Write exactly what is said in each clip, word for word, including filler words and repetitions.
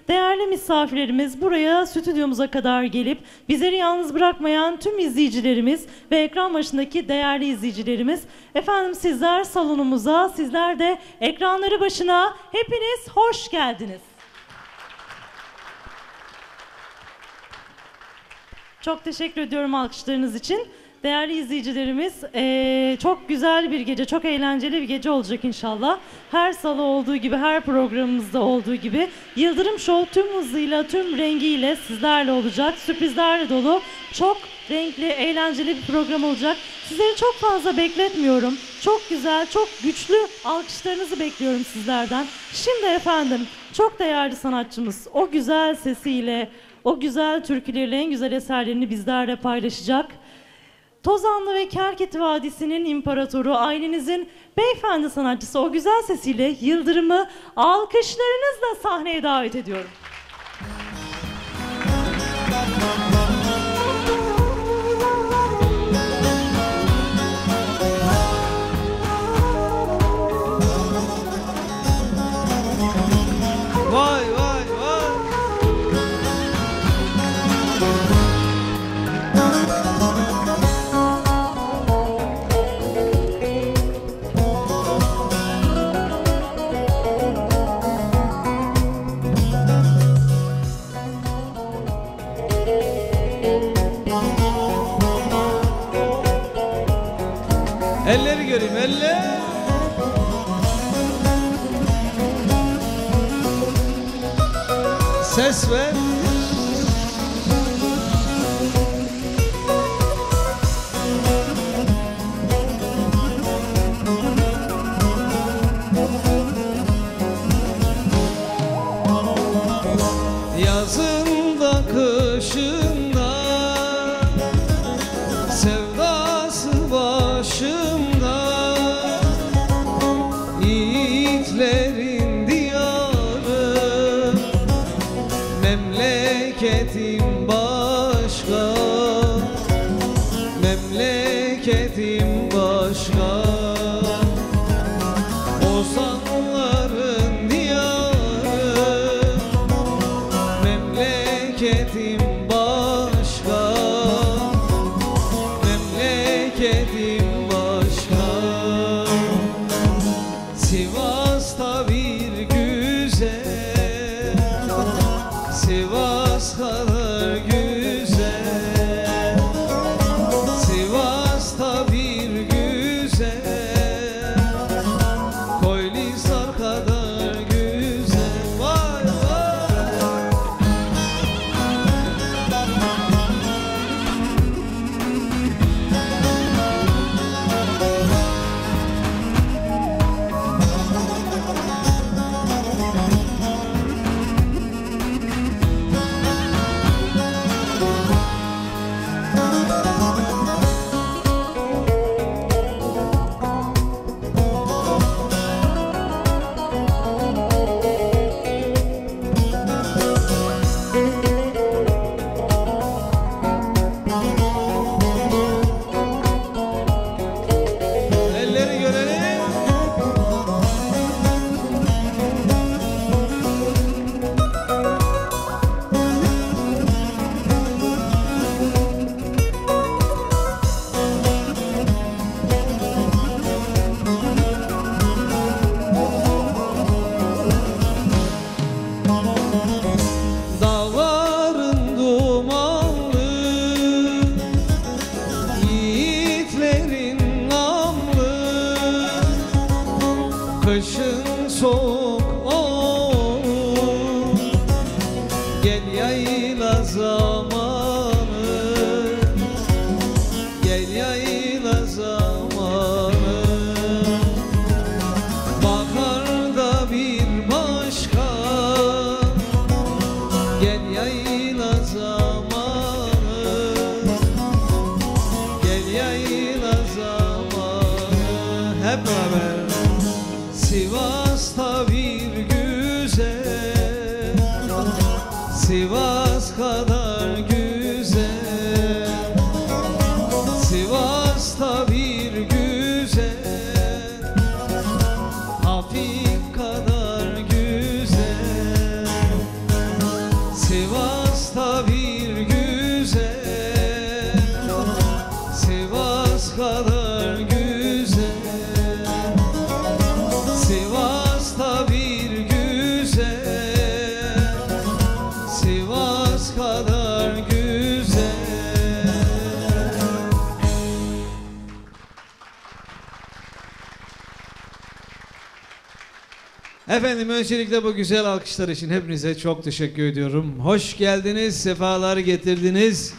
Değerli misafirlerimiz, buraya stüdyomuza kadar gelip bizleri yalnız bırakmayan tüm izleyicilerimiz ve ekran başındaki değerli izleyicilerimiz, efendim sizler salonumuza, sizler de ekranları başına hepiniz hoş geldiniz. Çok teşekkür ediyorum alkışlarınız için. Değerli izleyicilerimiz, ee, çok güzel bir gece, çok eğlenceli bir gece olacak inşallah. Her salı olduğu gibi, her programımızda olduğu gibi Yıldırım Show tüm hızıyla, tüm rengiyle sizlerle olacak. Sürprizlerle dolu, çok renkli, eğlenceli bir program olacak. Sizleri çok fazla bekletmiyorum. Çok güzel, çok güçlü alkışlarınızı bekliyorum sizlerden. Şimdi efendim, çok değerli sanatçımız o güzel sesiyle, o güzel türküleriyle en güzel eserlerini bizlerle paylaşacak. Tozanlı ve Kerketi Vadisi'nin imparatoru, ailenizin beyefendi sanatçısı o güzel sesiyle Yıldırım'ı alkışlarınızla sahneye davet ediyorum. Vay vay vay. Elleri göreyim, eller. Ses ver. Yazında kışında sevdası başımda, yiğitlerin diyarı, memleketim başka, memleketim başka. Ozanların diyarı, memleketim başka, memleketim başka. Sivas'ta bir güzel, Sivas kadar güzel, Sivas'ta bir güzel, Koylisar kadar güzel. Vay vay. Elleri görelim. Dağların dumanlı, yiğitlerin namlı, kışın soğuk olur, gel yayla zamanı, gel yayla zamanı. Baharda bir başka, gel yayla zamanı, gel yayla zamanı. Hep beraber. Sivas'ta bir güzel, Sivas kadar güzel, Sivas'ta bir güzel, Hafif kadar güzel. Efendim öncelikle bu güzel alkışlar için hepinize çok teşekkür ediyorum. Hoş geldiniz, sefalar getirdiniz.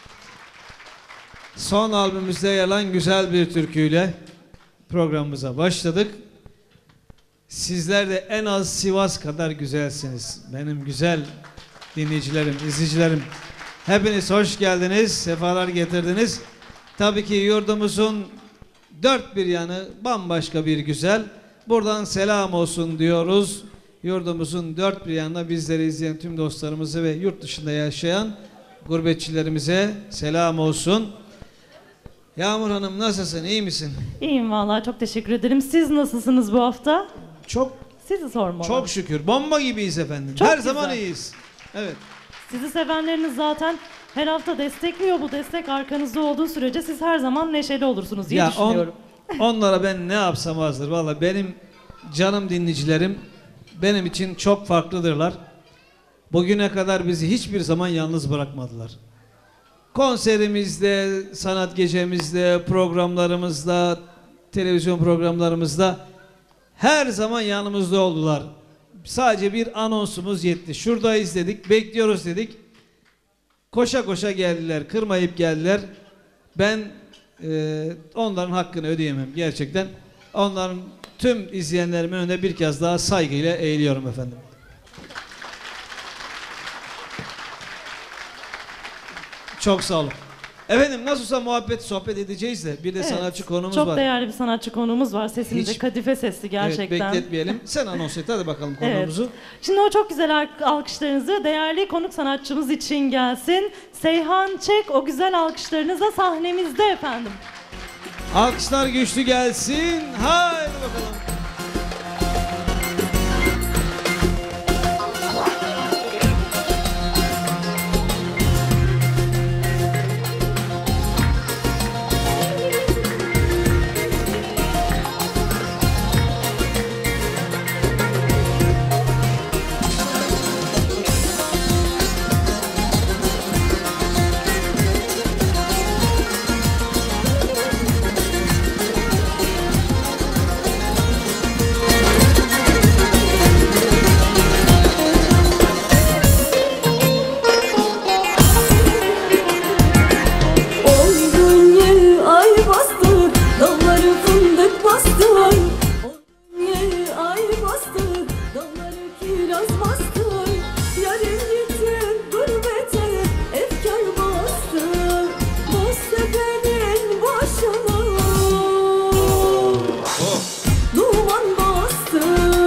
Son albümümüzde yer alan güzel bir türküyle programımıza başladık. Sizler de en az Sivas kadar güzelsiniz. Benim güzel dinleyicilerim, izleyicilerim. Hepiniz hoş geldiniz, sefalar getirdiniz. Tabii ki yurdumuzun dört bir yanı bambaşka bir güzel. Buradan selam olsun diyoruz. Yurdumuzun dört bir yanına bizleri izleyen tüm dostlarımızı ve yurt dışında yaşayan gurbetçilerimize selam olsun. Yağmur Hanım nasılsın, iyi misin? İyiyim vallahi, çok teşekkür ederim. Siz nasılsınız bu hafta? Çok Sizi sormalı. çok şükür. Bomba gibiyiz efendim. Çok Her güzel. zaman iyiyiz. Evet. Sizi sevenleriniz zaten her hafta destekliyor. Bu destek arkanızda olduğu sürece siz her zaman neşeli olursunuz diye Ya düşünüyorum. on, onlara ben ne yapsam azdır. Vallahi benim canım dinleyicilerim benim için çok farklıdırlar. Bugüne kadar bizi hiçbir zaman yalnız bırakmadılar. Konserimizde, sanat gecemizde, programlarımızda, televizyon programlarımızda her zaman yanımızda oldular. Sadece bir anonsumuz yetti. Şuradayız dedik, bekliyoruz dedik. Koşa koşa geldiler, kırmayıp geldiler. Ben e, onların hakkını ödeyemem gerçekten. Onların tüm izleyenlerimin önünde bir kez daha saygıyla eğiliyorum efendim. Çok sağ olun. Efendim nasılsa muhabbet, sohbet edeceğiz de bir de Evet, sanatçı konumuz çok var. değerli bir sanatçı konuğumuz var. Sesinize Hiç- kadife sesli gerçekten. Evet, bekletmeyelim. Sen anons et hadi bakalım Evet. konumuzu. Şimdi o çok güzel al- alkışlarınızı değerli konuk sanatçımız için gelsin. Seyhan Çek, o güzel alkışlarınızla sahnemizde efendim. Alkışlar güçlü gelsin. Haydi bakalım. On gün ay bastı, dalları fındık bastı. On gün ay bastı, dalları kiraz bastı. Yarın gitti gurbete, efkar bastı. Boztepe'nin başına duman bastı.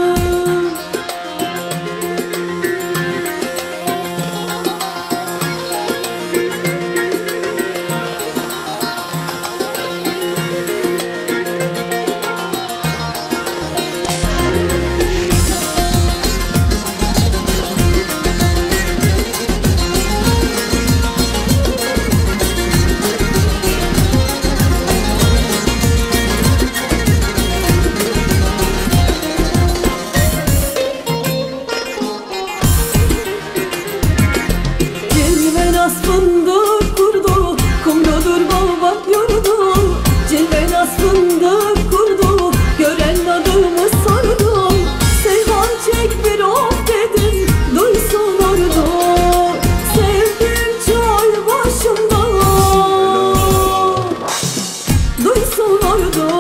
Cilvenas fındık kurdu, kumrudur babak yurdu. Cilvenas fındık kurdu, gören adımı sordu. Seyhan Çek bir of dedim, duysun ordu. Sevdim çay başımda, duysun ordu.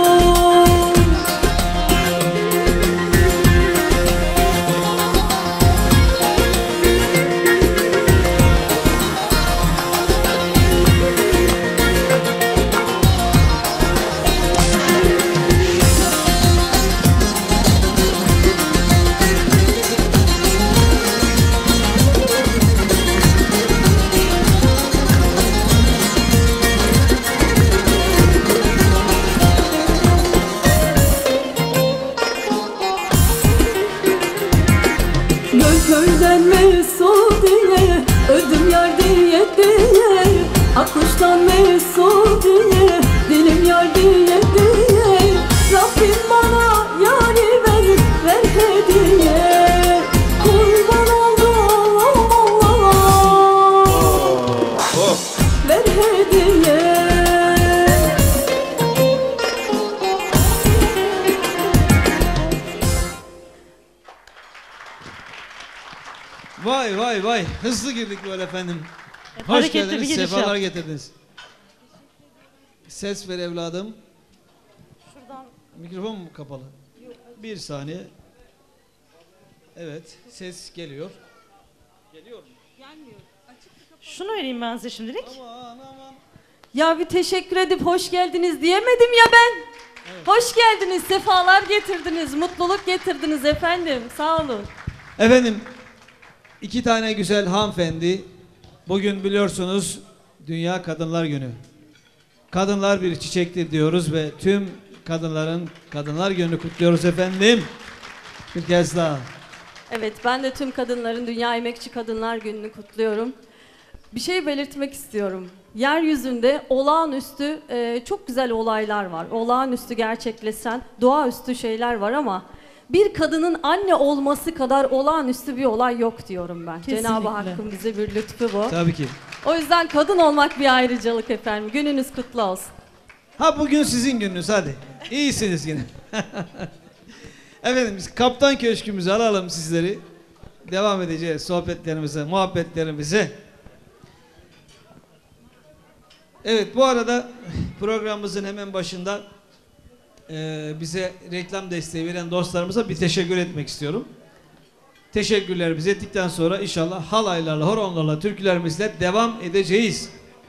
Vay vay vay. Hızlı girdik böyle efendim. Evet, Hoş hareketli bir geldiniz. giriş Sefalar yaptık. getirdiniz. Ses ver evladım. Şuradan Mikrofon mu kapalı? Bir saniye. Evet. Ses geliyor. Geliyor mu? şunu vereyim ben size şimdilik. Aman aman. Ya bir teşekkür edip hoş geldiniz diyemedim ya ben. Evet. Hoş geldiniz, sefalar getirdiniz, mutluluk getirdiniz efendim. Sağ olun. Efendim, iki tane güzel hanımefendi. Bugün biliyorsunuz Dünya Kadınlar Günü. Kadınlar bir çiçektir diyoruz ve tüm kadınların Kadınlar Günü'nü kutluyoruz efendim. Bir kez daha. Evet, ben de tüm kadınların Dünya Emekçi Kadınlar Günü'nü kutluyorum. Bir şey belirtmek istiyorum. Yeryüzünde olağanüstü e, çok güzel olaylar var. Olağanüstü gerçekleşen, doğaüstü şeyler var ama bir kadının anne olması kadar olağanüstü bir olay yok diyorum ben. Kesinlikle. Cenab-ı Hakk'ın bize bir lütfu bu. Tabii ki. O yüzden kadın olmak bir ayrıcalık efendim. Gününüz kutlu olsun. Ha bugün sizin gününüz hadi. İyisiniz yine. Efendim biz Kaptan Köşkümüzü alalım sizleri. Devam edeceğiz sohbetlerimize, muhabbetlerimize. Evet bu arada programımızın hemen başında e, bize reklam desteği veren dostlarımıza bir teşekkür etmek istiyorum. Teşekkürlerimizi ettikten sonra inşallah halaylarla, horonlarla, türkülerimizle devam edeceğiz.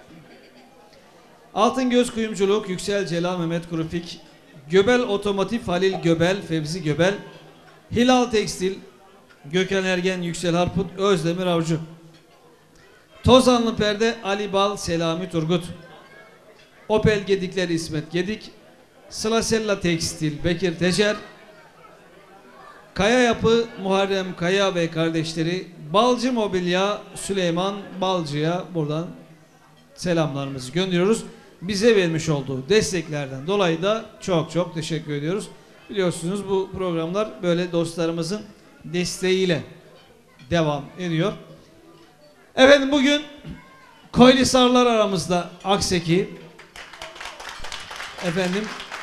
Altın Göz Kuyumculuk, Yüksel Celal Mehmet Kurufik, Göbel Otomotiv Halil Göbel, Fevzi Göbel, Hilal Tekstil, Gökhan Ergen, Yüksel Harput, Özdemir Avcı, Tozanlı Perde, Ali Bal, Selami Turgut, Opel Gedikleri İsmet Gedik, Slasella Tekstil, Bekir Tecer, Kaya Yapı, Muharrem Kaya ve kardeşleri, Balcı Mobilya, Süleyman Balcı'ya buradan selamlarımızı gönderiyoruz. Bize vermiş olduğu desteklerden dolayı da çok çok teşekkür ediyoruz. Biliyorsunuz bu programlar böyle dostlarımızın desteğiyle devam ediyor. Efendim bugün Koylisarlar aramızda Akseki. Efendim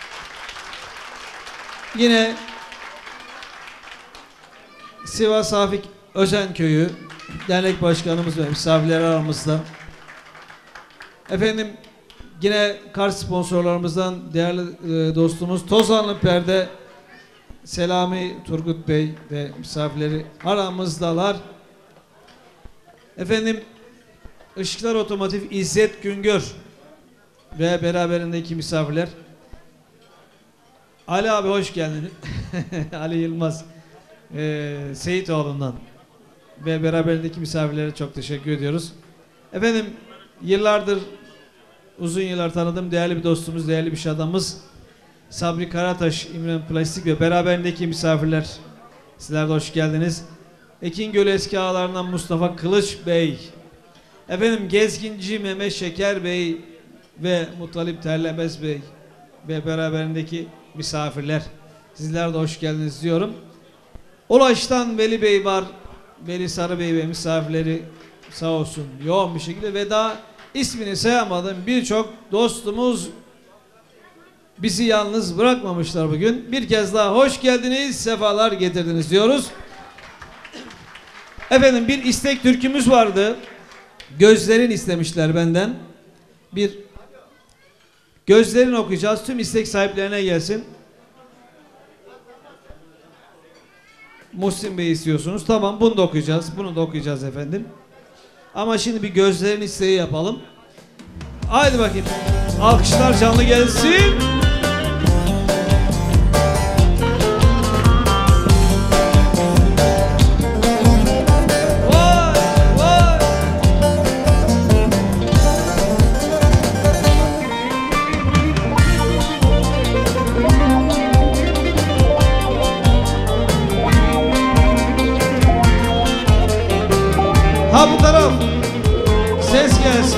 yine Sivas Hafik Özenköy'ü dernek başkanımız ve misafirler aramızda. Efendim yine kart sponsorlarımızdan değerli e, dostumuz Tozanlı Perde Selami Turgut Bey ve misafirleri aramızdalar. Efendim Işıklar Otomotiv İzzet Güngör ve beraberindeki misafirler. Ali abi hoş geldin. Ali Yılmaz e, Seyitoğlu'ndan ve beraberindeki misafirlere çok teşekkür ediyoruz. Efendim yıllardır uzun yıllar tanıdığım değerli bir dostumuz, değerli bir adamımız Sabri Karataş, İmren Plastik ve beraberindeki misafirler. Sizler de hoş geldiniz. Ekingöl eski ağalarından Mustafa Kılıç Bey, efendim Gezginci Mehmet Şeker Bey ve Muttalip Terlemez Bey ve beraberindeki misafirler. Sizler de hoş geldiniz diyorum. Ulaş'tan Veli Bey var. Veli Sarı Bey ve misafirleri sağ olsun yoğun bir şekilde ve daha ismini sayamadığım birçok dostumuz bizi yalnız bırakmamışlar bugün. Bir kez daha hoş geldiniz, sefalar getirdiniz diyoruz. Efendim bir istek türkümüz vardı. Gözlerin istemişler benden. Bir Gözlerin okuyacağız. Tüm istek sahiplerine gelsin. Muhsin Bey istiyorsunuz. Tamam bunu da okuyacağız. Bunu da okuyacağız efendim. Ama şimdi bir Gözlerin isteği yapalım. Haydi bakayım. Alkışlar canlı gelsin. Ha bu taraf. Ses gelsin.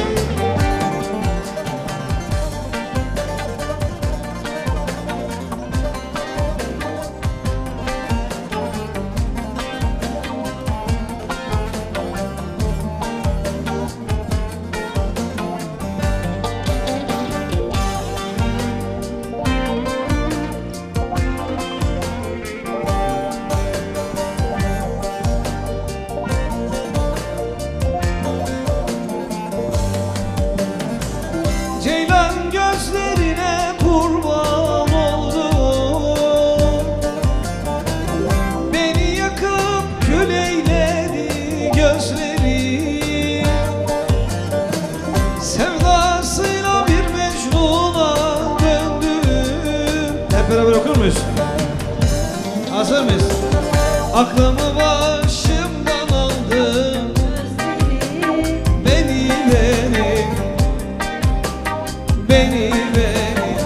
beni. Sevdasıyla bir Mecnun'a döndüm. Hep beraber okur muyuz? Hazır mıyız? Aklımı başımdan aldın, beni beni, beni beni.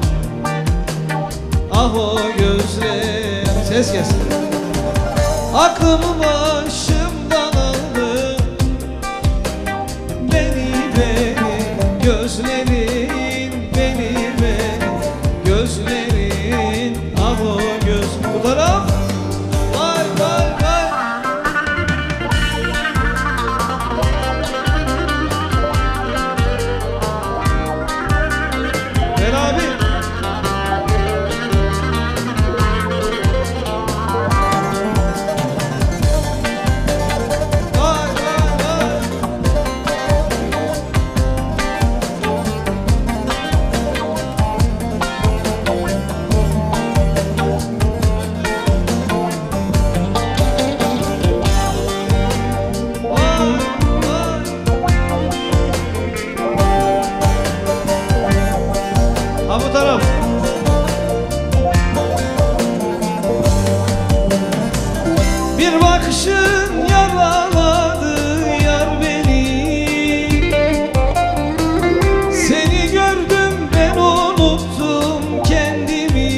Ah o gözlerim, ses gelsin. Aklımı başımdan aldın, beni beni, gözlerin beni beni, gözlerin ah o göz. Bu taraf. Vay vay vay. Ver abi. Vay vay vay. Vay vay. Ha bu taraf. Bir bakışın yaraladı yar beni. Seni gördüm ben unuttum kendimi.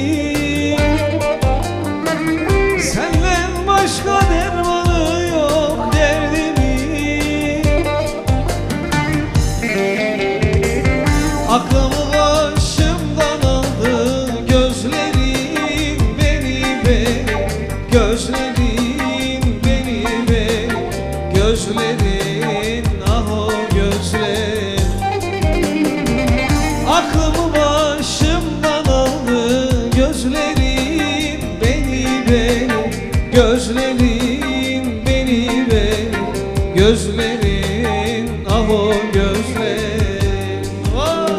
Senden başka dermanı yok derdimin. Aklımı başımdan aldı gözlerin beni beni, gözlerin beni beni, gözlerin ah o gözlerin. Aklımı başımdan aldı gözlerin beni beni, gözlerin beni beni, gözlerin ah o gözlerin. Vay.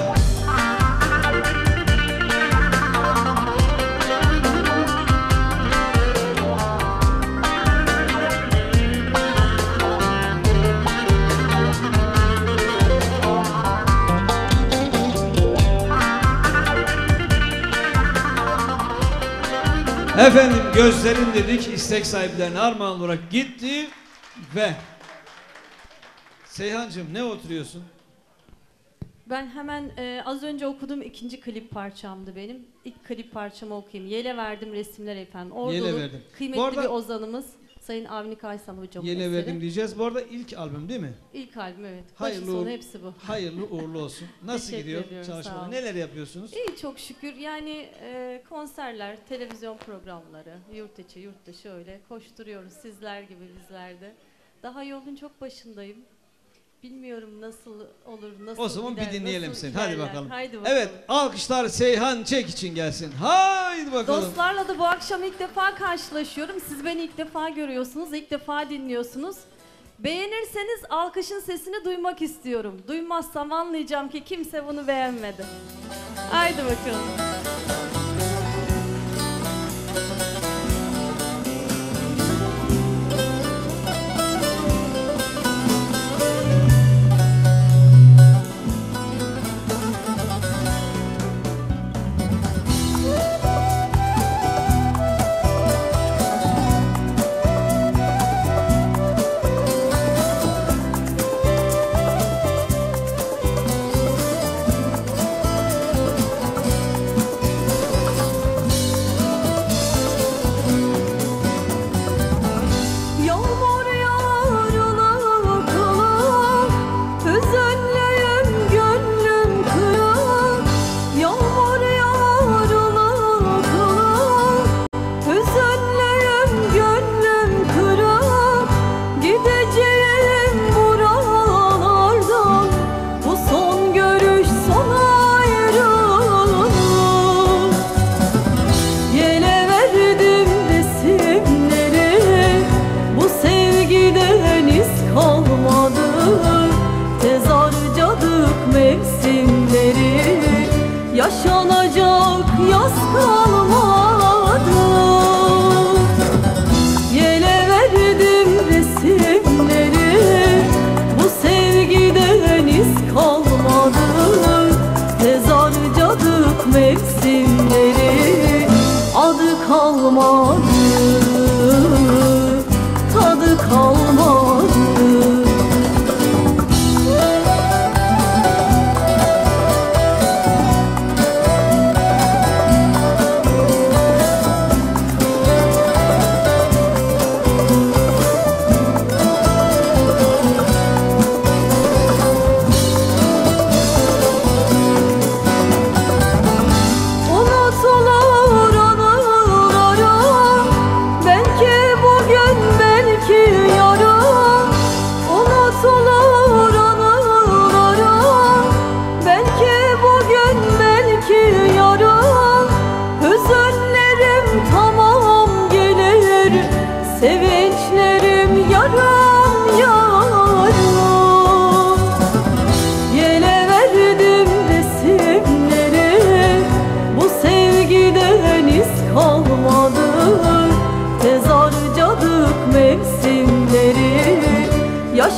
Efendim gözlerin dedik, istek sahiplerine armağan olarak gitti ve Seyhancığım ne oturuyorsun? Ben hemen e, az önce okuduğum ikinci klip parçamdı benim. İlk klip parçamı okuyayım. Yele verdim resimler efendim. Yele Ordulu verdim. kıymetli Bu arada- bir ozanımız Sayın Avni Kaysal hocamın Yele eseri. verdim diyeceğiz. Bu arada ilk albüm değil mi? İlk albüm evet. Başı Hayırlı sonu uğurlu- hepsi bu. Hayırlı uğurlu olsun. Nasıl Teşekkür gidiyor ediyorum, sağ çalışmalar? olun. Neler yapıyorsunuz? İyi çok şükür. Yani e, konserler, televizyon programları, yurt içi, yurt dışı öyle koşturuyoruz. Sizler gibi bizler de. Daha yolun çok başındayım. Bilmiyorum nasıl olur, nasıl O zaman gider, bir dinleyelim nasıl seni. Hadi ilerler. bakalım. Haydi bakalım. Evet, alkışlar Seyhan Çek için gelsin. Haydi bakalım. Dostlarla da bu akşam ilk defa karşılaşıyorum. Siz beni ilk defa görüyorsunuz, ilk defa dinliyorsunuz. Beğenirseniz alkışın sesini duymak istiyorum. Duymazsam anlayacağım ki kimse bunu beğenmedi. Haydi bakalım.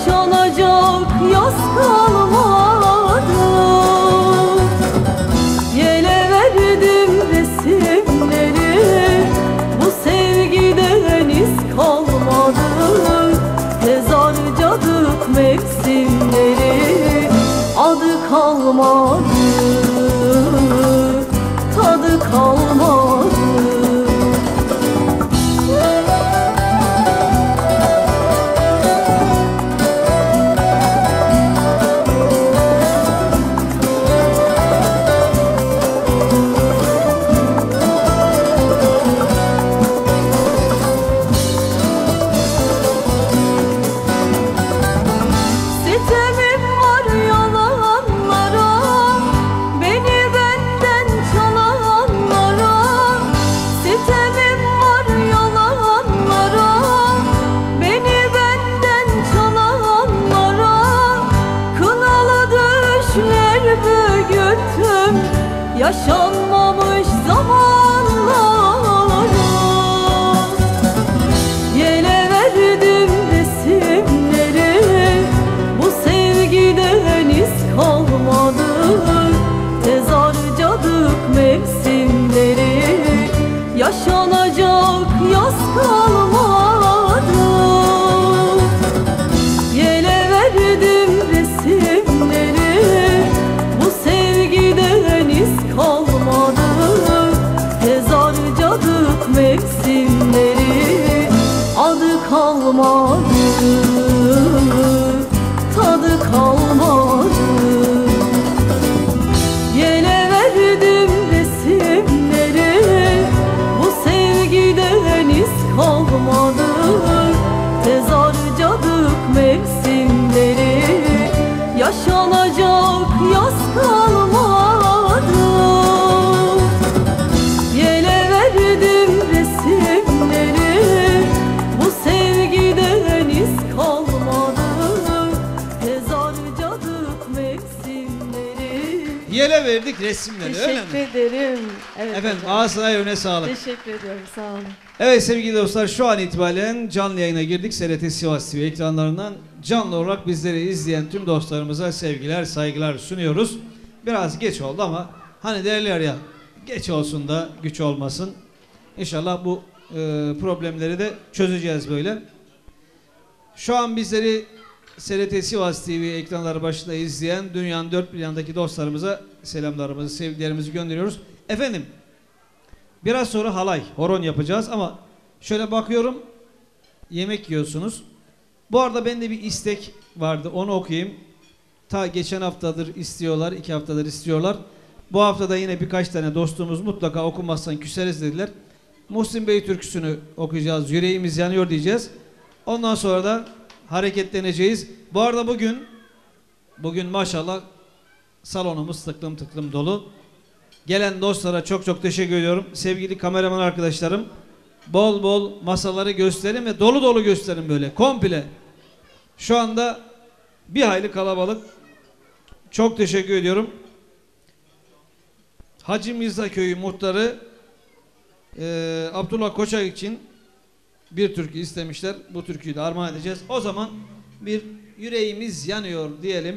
yaşanacak yaz kalmadı. Yele verdim resimleri, bu sevgiden iz kalmadı. Tez harcadık mevsimleri, adı kalmadı, tadı kalmadı. Yaşanmamış zamanlara yele verdim resimleri, bu sevgiden iz kalmadı. Tez harcadık mevsimleri, yaşanacak yaz kalmadı. Yele verdim resimleri, bu sevgiden iz kalmadı. Tez harcadık mevsimleri, adı kalmadı, tadı kalmadı. Yele verdim resimleri, bu sevgiden iz kalmadı. Tez harcadık mevsimleri, yaşanacak yaz kalmadı. Yele verdim resimleri, bu sevgiden iz kalmadı. Tez harcadık mevsimleri. Yele verdik resimleri, öyle mi? Teşekkür ederim. Evet Efendim hocam. ağzına yüreğine sağlık. Teşekkür ediyorum, sağ olun. Evet sevgili dostlar, şu an itibaren canlı yayına girdik. S R T Sivas T V ekranlarından canlı olarak bizleri izleyen tüm dostlarımıza sevgiler, saygılar sunuyoruz. Biraz geç oldu ama hani derler ya, geç olsun da güç olmasın. İnşallah bu e, problemleri de çözeceğiz böyle. Şu an bizleri S R T Sivas T V ekranları başında izleyen dünyanın dört bir yanındaki dostlarımıza selamlarımızı, sevgilerimizi gönderiyoruz. Efendim, biraz sonra halay, horon yapacağız ama şöyle bakıyorum, yemek yiyorsunuz. Bu arada bende bir istek vardı, onu okuyayım. Ta geçen haftadır istiyorlar, iki haftadır istiyorlar. Bu haftada yine birkaç tane dostumuz mutlaka okumazsan küseriz dediler. Muhsin Bey türküsünü okuyacağız, yüreğimiz yanıyor diyeceğiz. Ondan sonra da hareketleneceğiz. Bu arada bugün, bugün maşallah salonumuz tıklım tıklım dolu. Gelen dostlara çok çok teşekkür ediyorum. Sevgili kameraman arkadaşlarım, bol bol masaları gösterin ve dolu dolu gösterin böyle komple. Şu anda bir hayli kalabalık. Çok teşekkür ediyorum. Hacı Mirza Köyü muhtarı e, Abdullah Koçak için bir türkü istemişler. Bu türküyü de armağan edeceğiz. O zaman bir yüreğimiz yanıyor diyelim.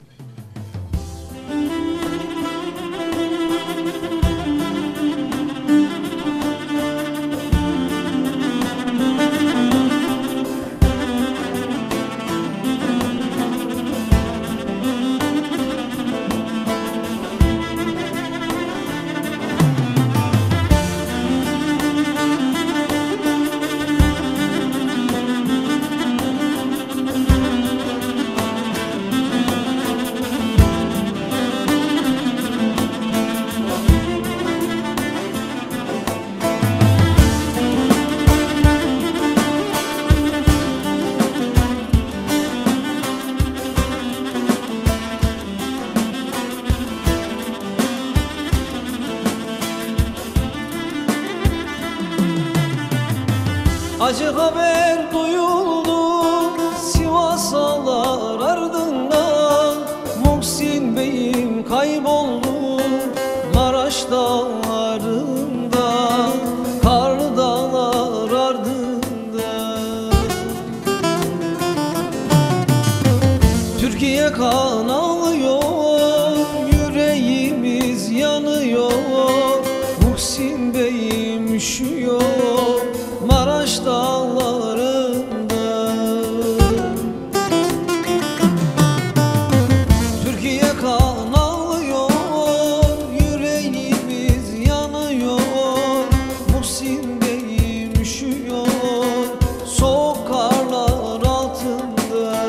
Acı haber duyuldu Sivas'alar ardından, Muhsin Bey'im kayboldu Maraş dağlarında, kar dağlar ardında. Türkiye kan ağlıyor, yüreğimiz yanıyor. Muhsin Bey'im üşüyor Maraş dağlarında. Türkiye kan ağlıyor, yüreğimiz yanıyor. Muhsin Bey'im üşüyor soğuk karlar altında.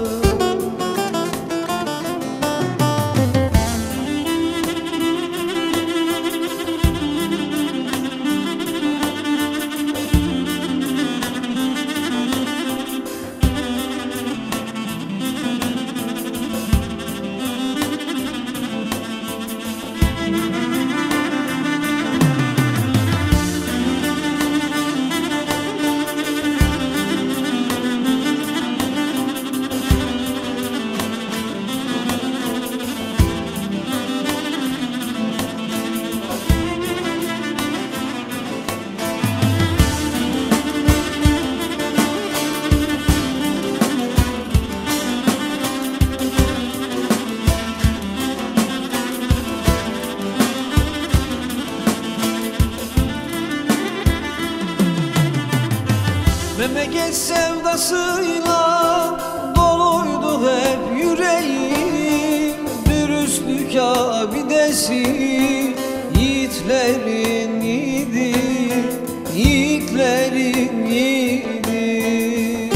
Memleket sevdasıyla doluydu hep yüreğim. Dürüstlük abidesi yiğitlerin yiğidi, yiğitlerin yiğidi.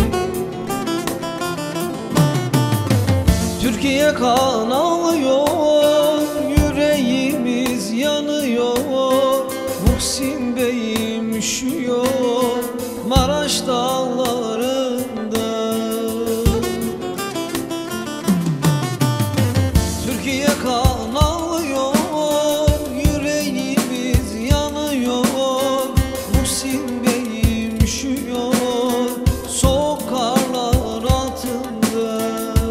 Türkiye kan ağlıyor, yüreğimiz yanıyor. Muhsin Bey'im üşüyor Maraş dağlarında. Türkiye kan ağlıyor, yüreğimiz yanıyor. Muhsin Bey'im üşüyor soğuk karlar altında.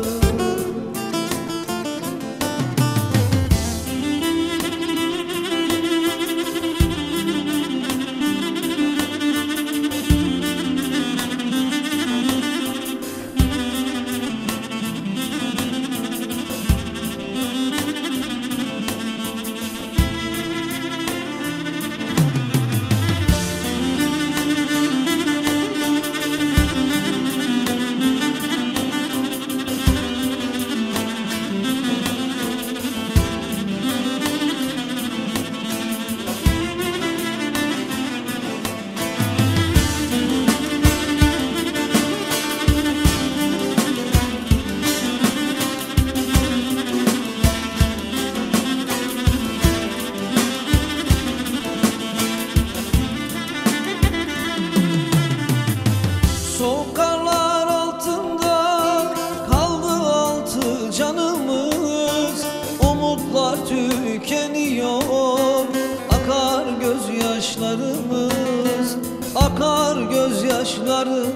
Soğuk karlar altında kaldı altı canımız. Umutlar tükeniyor, akar gözyaşlarımız, akar gözyaşlarımız.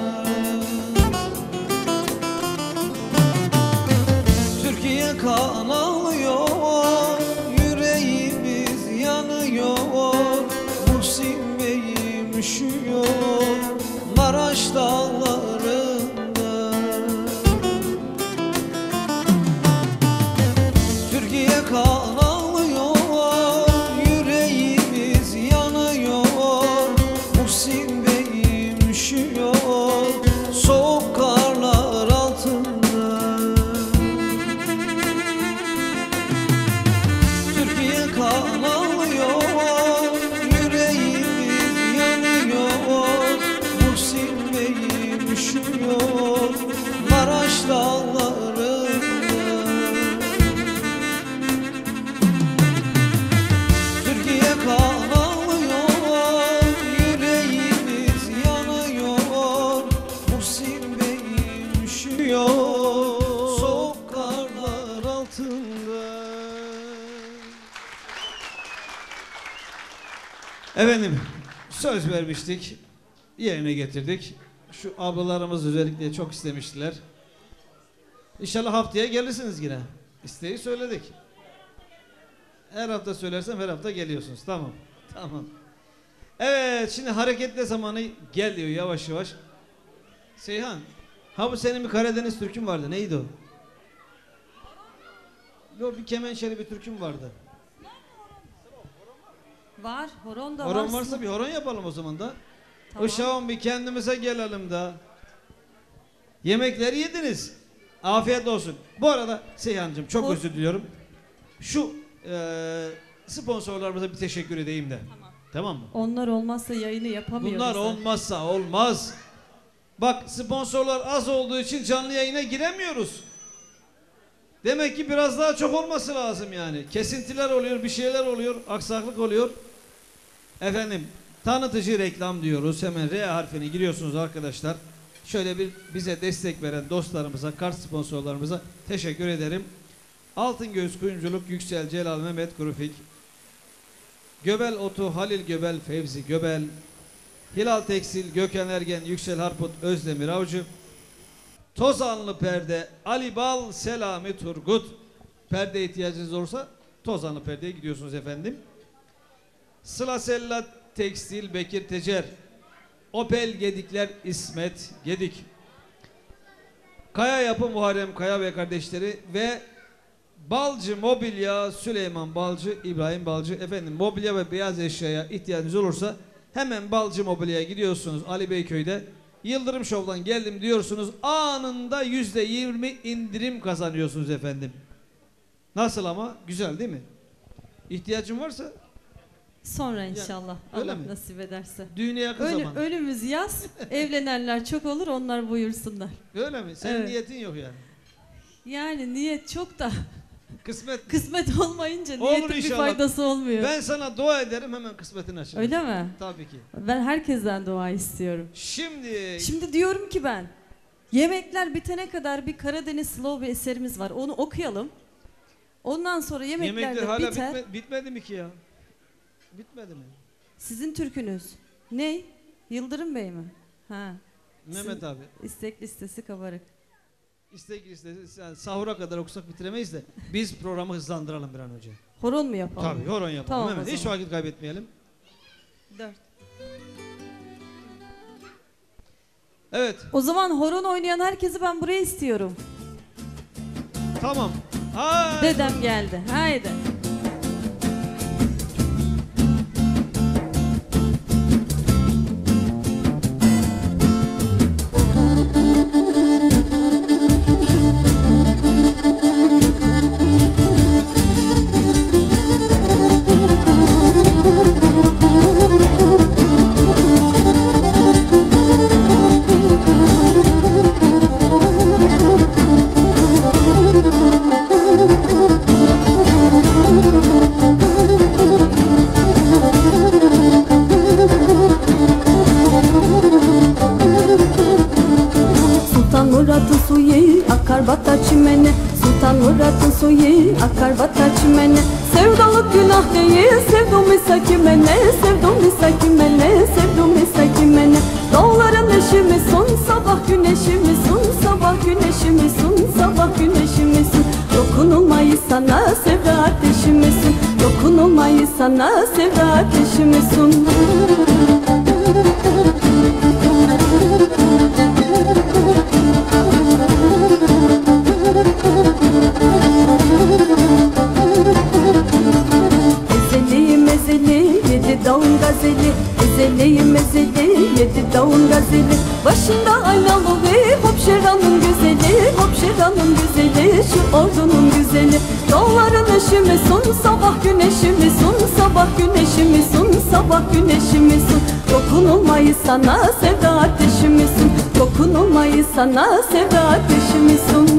Türkiye kan ağlıyor, yüreğimiz yanıyor. Muhsin Bey'im üşüyor Maraş dağlarında. Türkiye kan ağlıyor, yüreğimiz yanıyor. Muhsin Bey'im üşüyor soğuk karlar altında. Türkiye kan ağlıyor, yüreğimiz yanıyor. Muhsin Bey'im üşüyor Maraş dağlarında. Türkiye kan ağlıyor, yüreğimiz yanıyor. Muhsin Bey'im üşüyor soğuk karlar altında. Efendim, söz vermiştik, yerine getirdik. Şu ablalarımız özellikle çok istemiştiler. İnşallah haftaya gelirsiniz yine. İsteği söyledik. Her hafta söylersem her hafta geliyorsunuz. Tamam. Tamam. Evet, şimdi hareketle zamanı geliyor yavaş yavaş. Seyhan, ha bu senin bir Karadeniz türkün vardı. Neydi o? Yok, bir kemençeli bir türküm vardı. Var, horon da var. Horon varsa bir horon yapalım o zaman da. Tamam. Uşağım bir kendimize gelelim da. Yemekleri yediniz. Afiyet olsun. Bu arada Seyhan'cığım çok Hor- özür diliyorum. Şu eee sponsorlarımıza bir teşekkür edeyim de. Tamam. Tamam mı? Onlar olmazsa yayını yapamıyoruz. Bunlar da. olmazsa olmaz. Bak, sponsorlar az olduğu için canlı yayına giremiyoruz. Demek ki biraz daha çok olması lazım yani. Kesintiler oluyor, bir şeyler oluyor, aksaklık oluyor. Efendim, tanıtıcı reklam diyoruz. Hemen R harfini giriyorsunuz arkadaşlar. Şöyle bir bize destek veren dostlarımıza, kart sponsorlarımıza teşekkür ederim. Altıngöz Kuyumculuk, Yüksel Celal, Mehmet Grufik, Göbel Otu, Halil Göbel, Fevzi Göbel, Hilal Tekstil, Gökhan Ergen, Yüksel Harput, Özdemir Avcı, Tozanlı Perde, Ali Bal, Selami Turgut. Perde ihtiyacınız olursa Tozanlı Perde'ye gidiyorsunuz efendim. Sıla Sella Tekstil, Bekir Tecer, Opel Gedikler, İsmet Gedik, Kaya Yapı, Muharrem Kaya ve kardeşleri ve Balcı Mobilya, Süleyman Balcı, İbrahim Balcı. Efendim, mobilya ve beyaz eşyaya ihtiyacınız olursa hemen Balcı Mobilya'ya gidiyorsunuz Ali Beyköy'de. Yıldırım Show'dan geldim diyorsunuz, anında yüzde yirmi indirim kazanıyorsunuz efendim. Nasıl ama? Güzel değil mi? İhtiyacın varsa Sonra inşallah. öyle Allah mi? nasip ederse. düğüne yakın Ölü, zaman. ölümüz yaz, evlenenler çok olur, onlar buyursunlar. Öyle mi? Senin Evet. niyetin yok yani. Yani niyet çok da Kısmet. kısmet olmayınca Olur niyetin bir inşallah. faydası olmuyor. Ben sana dua ederim, hemen kısmetin açılır. Öyle mi? Tabii ki. Ben herkesten dua istiyorum. Şimdi, Şimdi diyorum ki ben, yemekler bitene kadar bir Karadeniz slow bir eserimiz var. Onu okuyalım. Ondan sonra yemekler yemekler de hala biter. bitme- bitmedi mi ki ya? Bitmedi mi? Sizin türkünüz. Ne? Yıldırım Bey mi? Ha. Mehmet abi. İstek listesi kabarık. İstek listesi, yani sahura kadar okusak bitiremeyiz de biz programı hızlandıralım bir an önce. Horon mu yapalım? Tabii, horon yapalım. Tamam, Hemen. o Hiç zaman. vakit kaybetmeyelim. Dört. Evet, O zaman horon oynayan herkesi ben buraya istiyorum. tamam. Ha, Dedem geldi. Haydi. Sultan Murat'ın suyu akar batar çimene, Sultan Murat'ın suyu akar batar çimene. Sevdalık günah değil, sevdum isakimene, sevdum isakimene, sevdum isakimene. Dağların eşi misin, sabah güneşi misin, sabah güneşi misin, sabah güneşi misin? Dokunulmayı sana sevda ateşi misin, dokunulmayı sana sevda ateşi misin? Ezeliyim ezeli, yedi dağın gazeli, ezeliyim ezeli, yedi dağın gazeli. Başında aynalı ve hopşeranın güzeli, hopşeranın güzeli, şu ordunun güzeli. Dağların eşi misin, sabah güneşi misin, sabah güneşi misin, sabah güneşi misin? Dokunulmayı sana sevda ateşi misin, dokunulmayı sana sevda ateşi misin?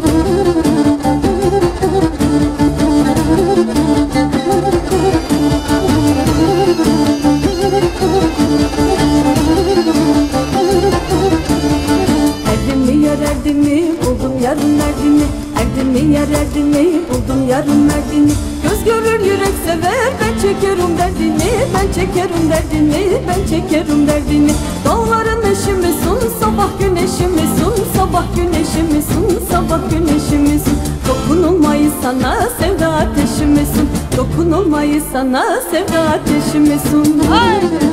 Erdimi yar erdimi, buldum yarın erdini. Erdimi yar erdimi, buldum yarın erdini. Göz görür yürek sever, ben çekerim derdini, ben çekerim derdini, ben çekerim derdini. Dağların eşi misin, sabah güneşi misin, sabah güneşi misin, sabah güneşi misin? Dokunulmayı sana sevda ateşi misin, dokunulmayı sana sevda ateşi misin? Haydi!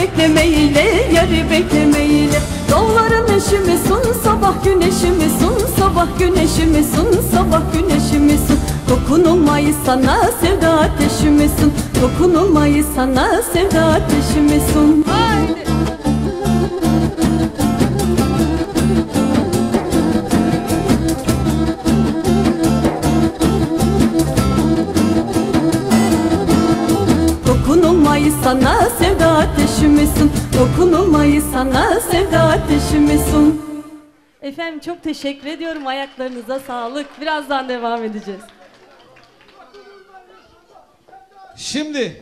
beklemeyle, yarı beklemeyle. Dağların eşimisin, sabah güneşimisin, sabah güneşimisin, sabah güneşimisin. Dokunulmayı sana sevda ateşimisin, dokunulmayı sana sevda ateşimisin. Haydi. Dokunulmayı sana sevda ateşimisin, dokunulmayı sana sevda ateşimisin. Efendim çok teşekkür ediyorum. Ayaklarınıza sağlık. Birazdan devam edeceğiz. Şimdi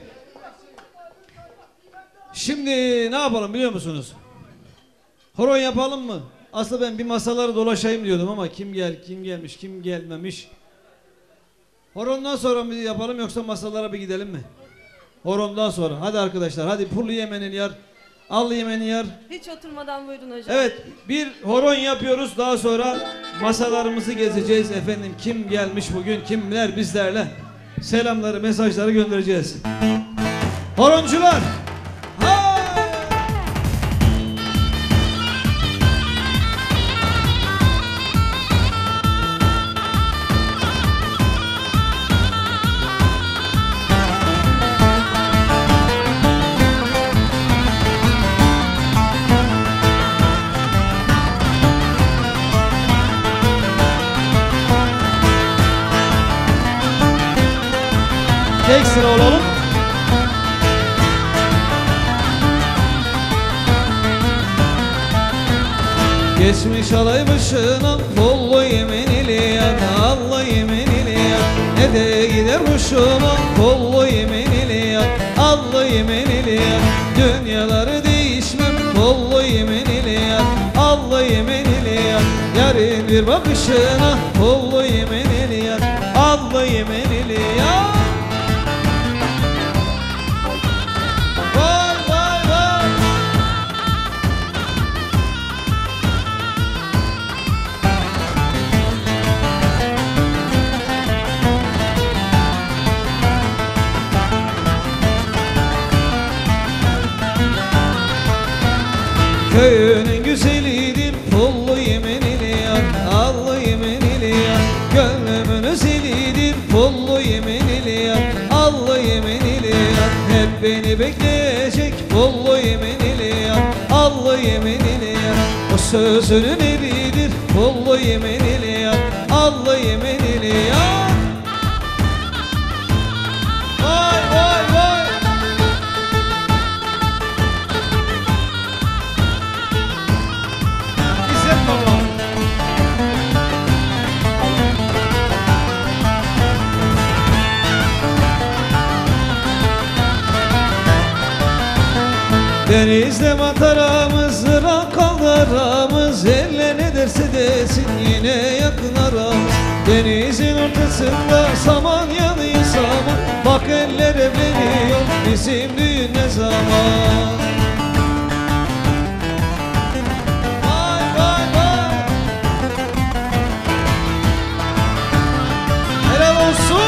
Şimdi ne yapalım biliyor musunuz? Horon yapalım mı? Aslında ben bir masaları dolaşayım diyordum ama kim gel, kim gelmiş, kim gelmemiş. Horondan sonra mı yapalım yoksa masalara bir gidelim mi? Horondan sonra. Hadi arkadaşlar, hadi pullu yemenin yar, allı yemenin yar. Hiç oturmadan buyurun hocam. Evet, bir horon yapıyoruz. Daha sonra masalarımızı gezeceğiz. Efendim kim gelmiş bugün, kimler bizlerle? Selamları, mesajları göndereceğiz. Horoncular! Tek sıra olalım. Geçmiş alay başına bollu yemenili yan, Allah yemenili yan. Ne de gider hoşuma bollu yemenili yan, Allah yemenili yan. Dünyaları değişmem bollu yemenili yan, Allah yemenili yan. Yarın bir bakışına bollu yemenili yan, Allah yemenili yan. Köyünün güzelidir, pullu yemenili yan, Allah yemenili yan. Gönlümün özelidir, pullu yemenili yan, Allah yemenili yan. Hep beni bekleyecek, pullu yemenili yan, Allah yemenili yan. O sözünün eridir, pullu yemenili yan, Allah yemenili yan. Vay vay vay. Denizde mataramız, Irak kaldaramız, elle ne derse desin yine yakın aramız. Denizin ortasında saman yanıyor saman, bak eller evleniyor, bizim düğün ne zaman? Vay vay vay. Helal olsun.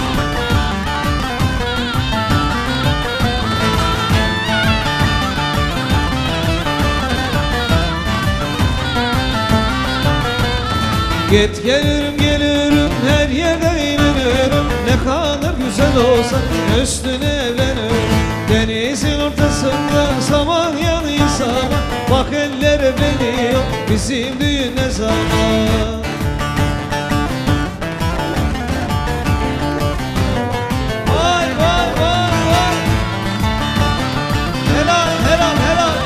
Git gelirim gelirim, her yerde eğlenirim. Ne kadar güzel olsa üstüne evlenirim. Denizin ortasında saman yanıyor saman, bak eller evleniyor, bizim düğün ne zaman? Vay vay vay vay. Helal helal helal.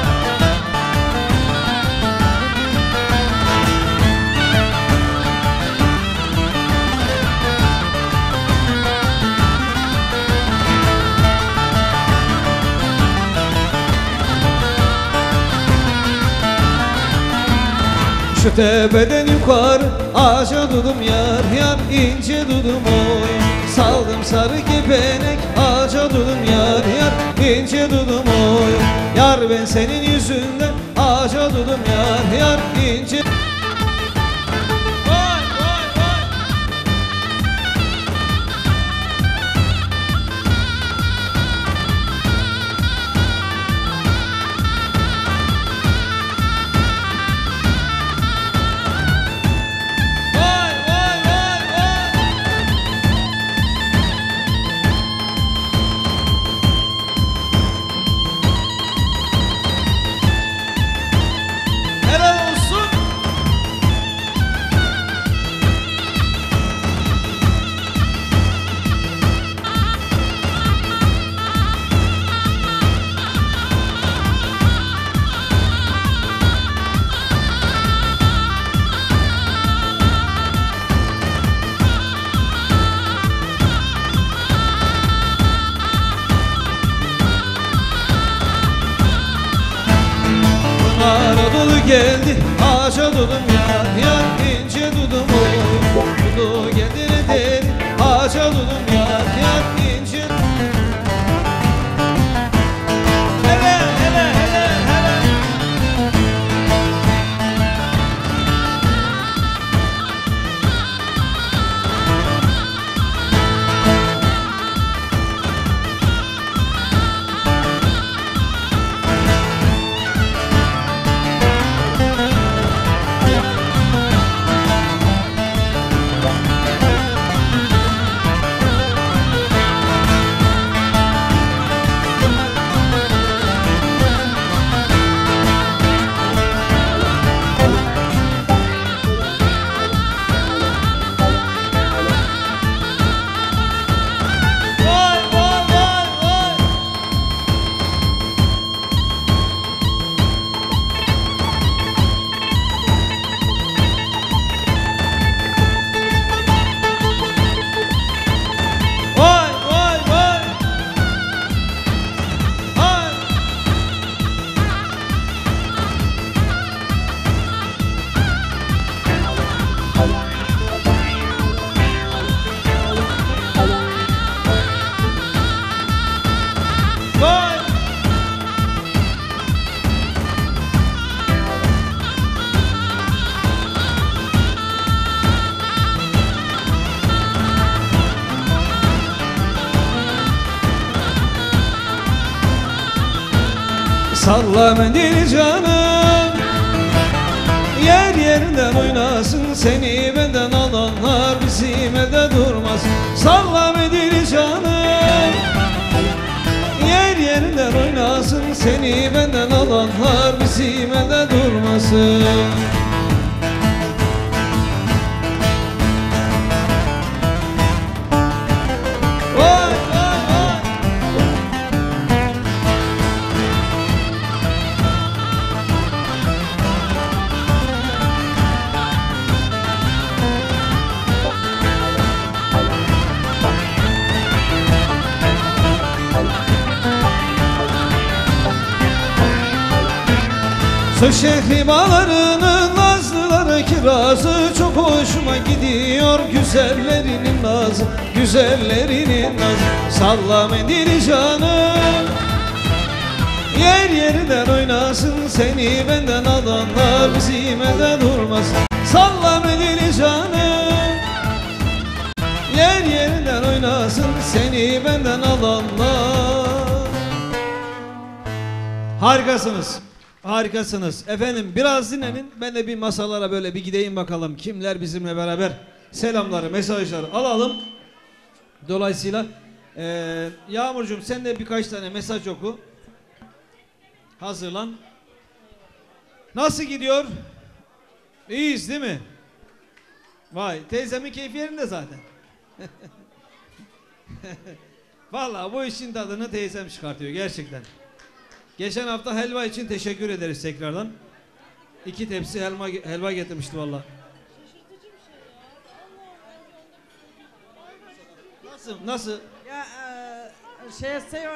Şu tepeden yukarı ağaca dudum yar yar, ince dudum oy. Saldım sarı kepenek ağaca dudum yar yar, ince dudum oy. Yar ben senin yüzünden ağaca dudum yar yar, ince. Vay vay vay. geldi ağaca dudum yar yar ince dudum oy. Dudu geldi dedi ağaca dudum yar yar ince. Hele hele hele hele. Vay vay vay vay. Vay vay vay. Hay. Vay. Salla mendil canım, yer yerinden oynasın, seni benden alanlar bizim elde durmaz. Salla mendil canım, yer yerinden oynasın, seni benden alanlar bizim elde durmasın. Vay vay vay. Söz şehri bağlarının nazlıları kirazı, çok hoşuma gidiyor güzellerinin nazı, güzellerinin nazı. Salla mendili canım, yer yerinden oynasın, seni benden alanlar bizim elde durmaz. Salla mendili canım, yer yerinden oynasın, seni benden alanlar. Harikasınız. Harikasınız. Efendim biraz dinlenin. Ben de bir masalara böyle bir gideyim bakalım. Kimler bizimle beraber selamları, mesajları alalım. Dolayısıyla e, Yağmurcuğum sen de birkaç tane mesaj oku. Hazırlan. Nasıl gidiyor? İyiyiz değil mi? Vay teyzemin keyfi yerinde zaten. Vallahi bu işin tadını teyzem çıkartıyor gerçekten. Geçen hafta helva için teşekkür ederiz tekrardan. İki tepsi helva, helva getirmişti vallahi. Nasıl? Nasıl? Ya e, şey sev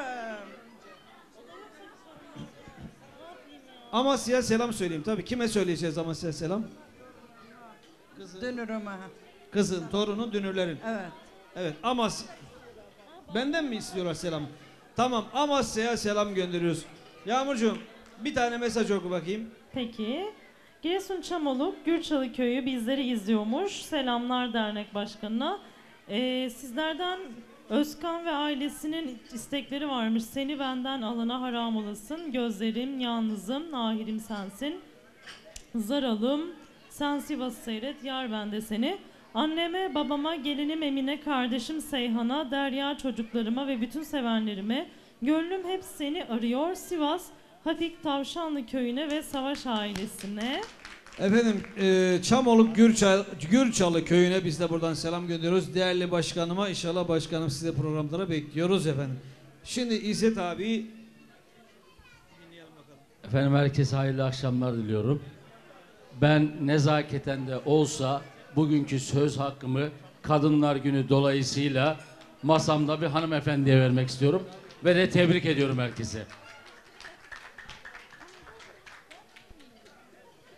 Amasya'ya selam söyleyeyim. Tabii kime söyleyeceğiz Amasya'ya selam? Kızın, dönürüm ha. kızın, torunun, dünürlerin. Evet. Evet Amasya. Benden mi istiyorlar selam? Tamam Amasya'ya selam gönderiyoruz. Yağmurcuğum bir tane mesaj oku bakayım. Peki. Giresun Çamoluk Gürçalı Köyü bizleri izliyormuş. Selamlar dernek başkanına. Ee, sizlerden Özkan ve ailesinin istekleri varmış. Seni benden alana haram olasın. Gözlerim, yalnızım, ahirim sensin. Zaralım, sen Sivas'ı seyret, yar bende seni. Anneme, babama, gelinim Emine, kardeşim Seyhan'a, Derya çocuklarıma ve bütün sevenlerime, gönlüm hep seni arıyor. Sivas, Hafik Tavşanlı köyüne ve Savaş ailesine. Efendim e, Çamoluk Gürçal, Gürçalı köyüne biz de buradan selam gönderiyoruz. Değerli başkanıma inşallah başkanım size programlara bekliyoruz efendim. Şimdi İzzet abi dinleyelim bakalım. Efendim herkese hayırlı akşamlar diliyorum. Ben nezaketen de olsa bugünkü söz hakkımı Kadınlar Günü dolayısıyla masamda bir hanımefendiye vermek istiyorum. Ve de tebrik ediyorum herkese.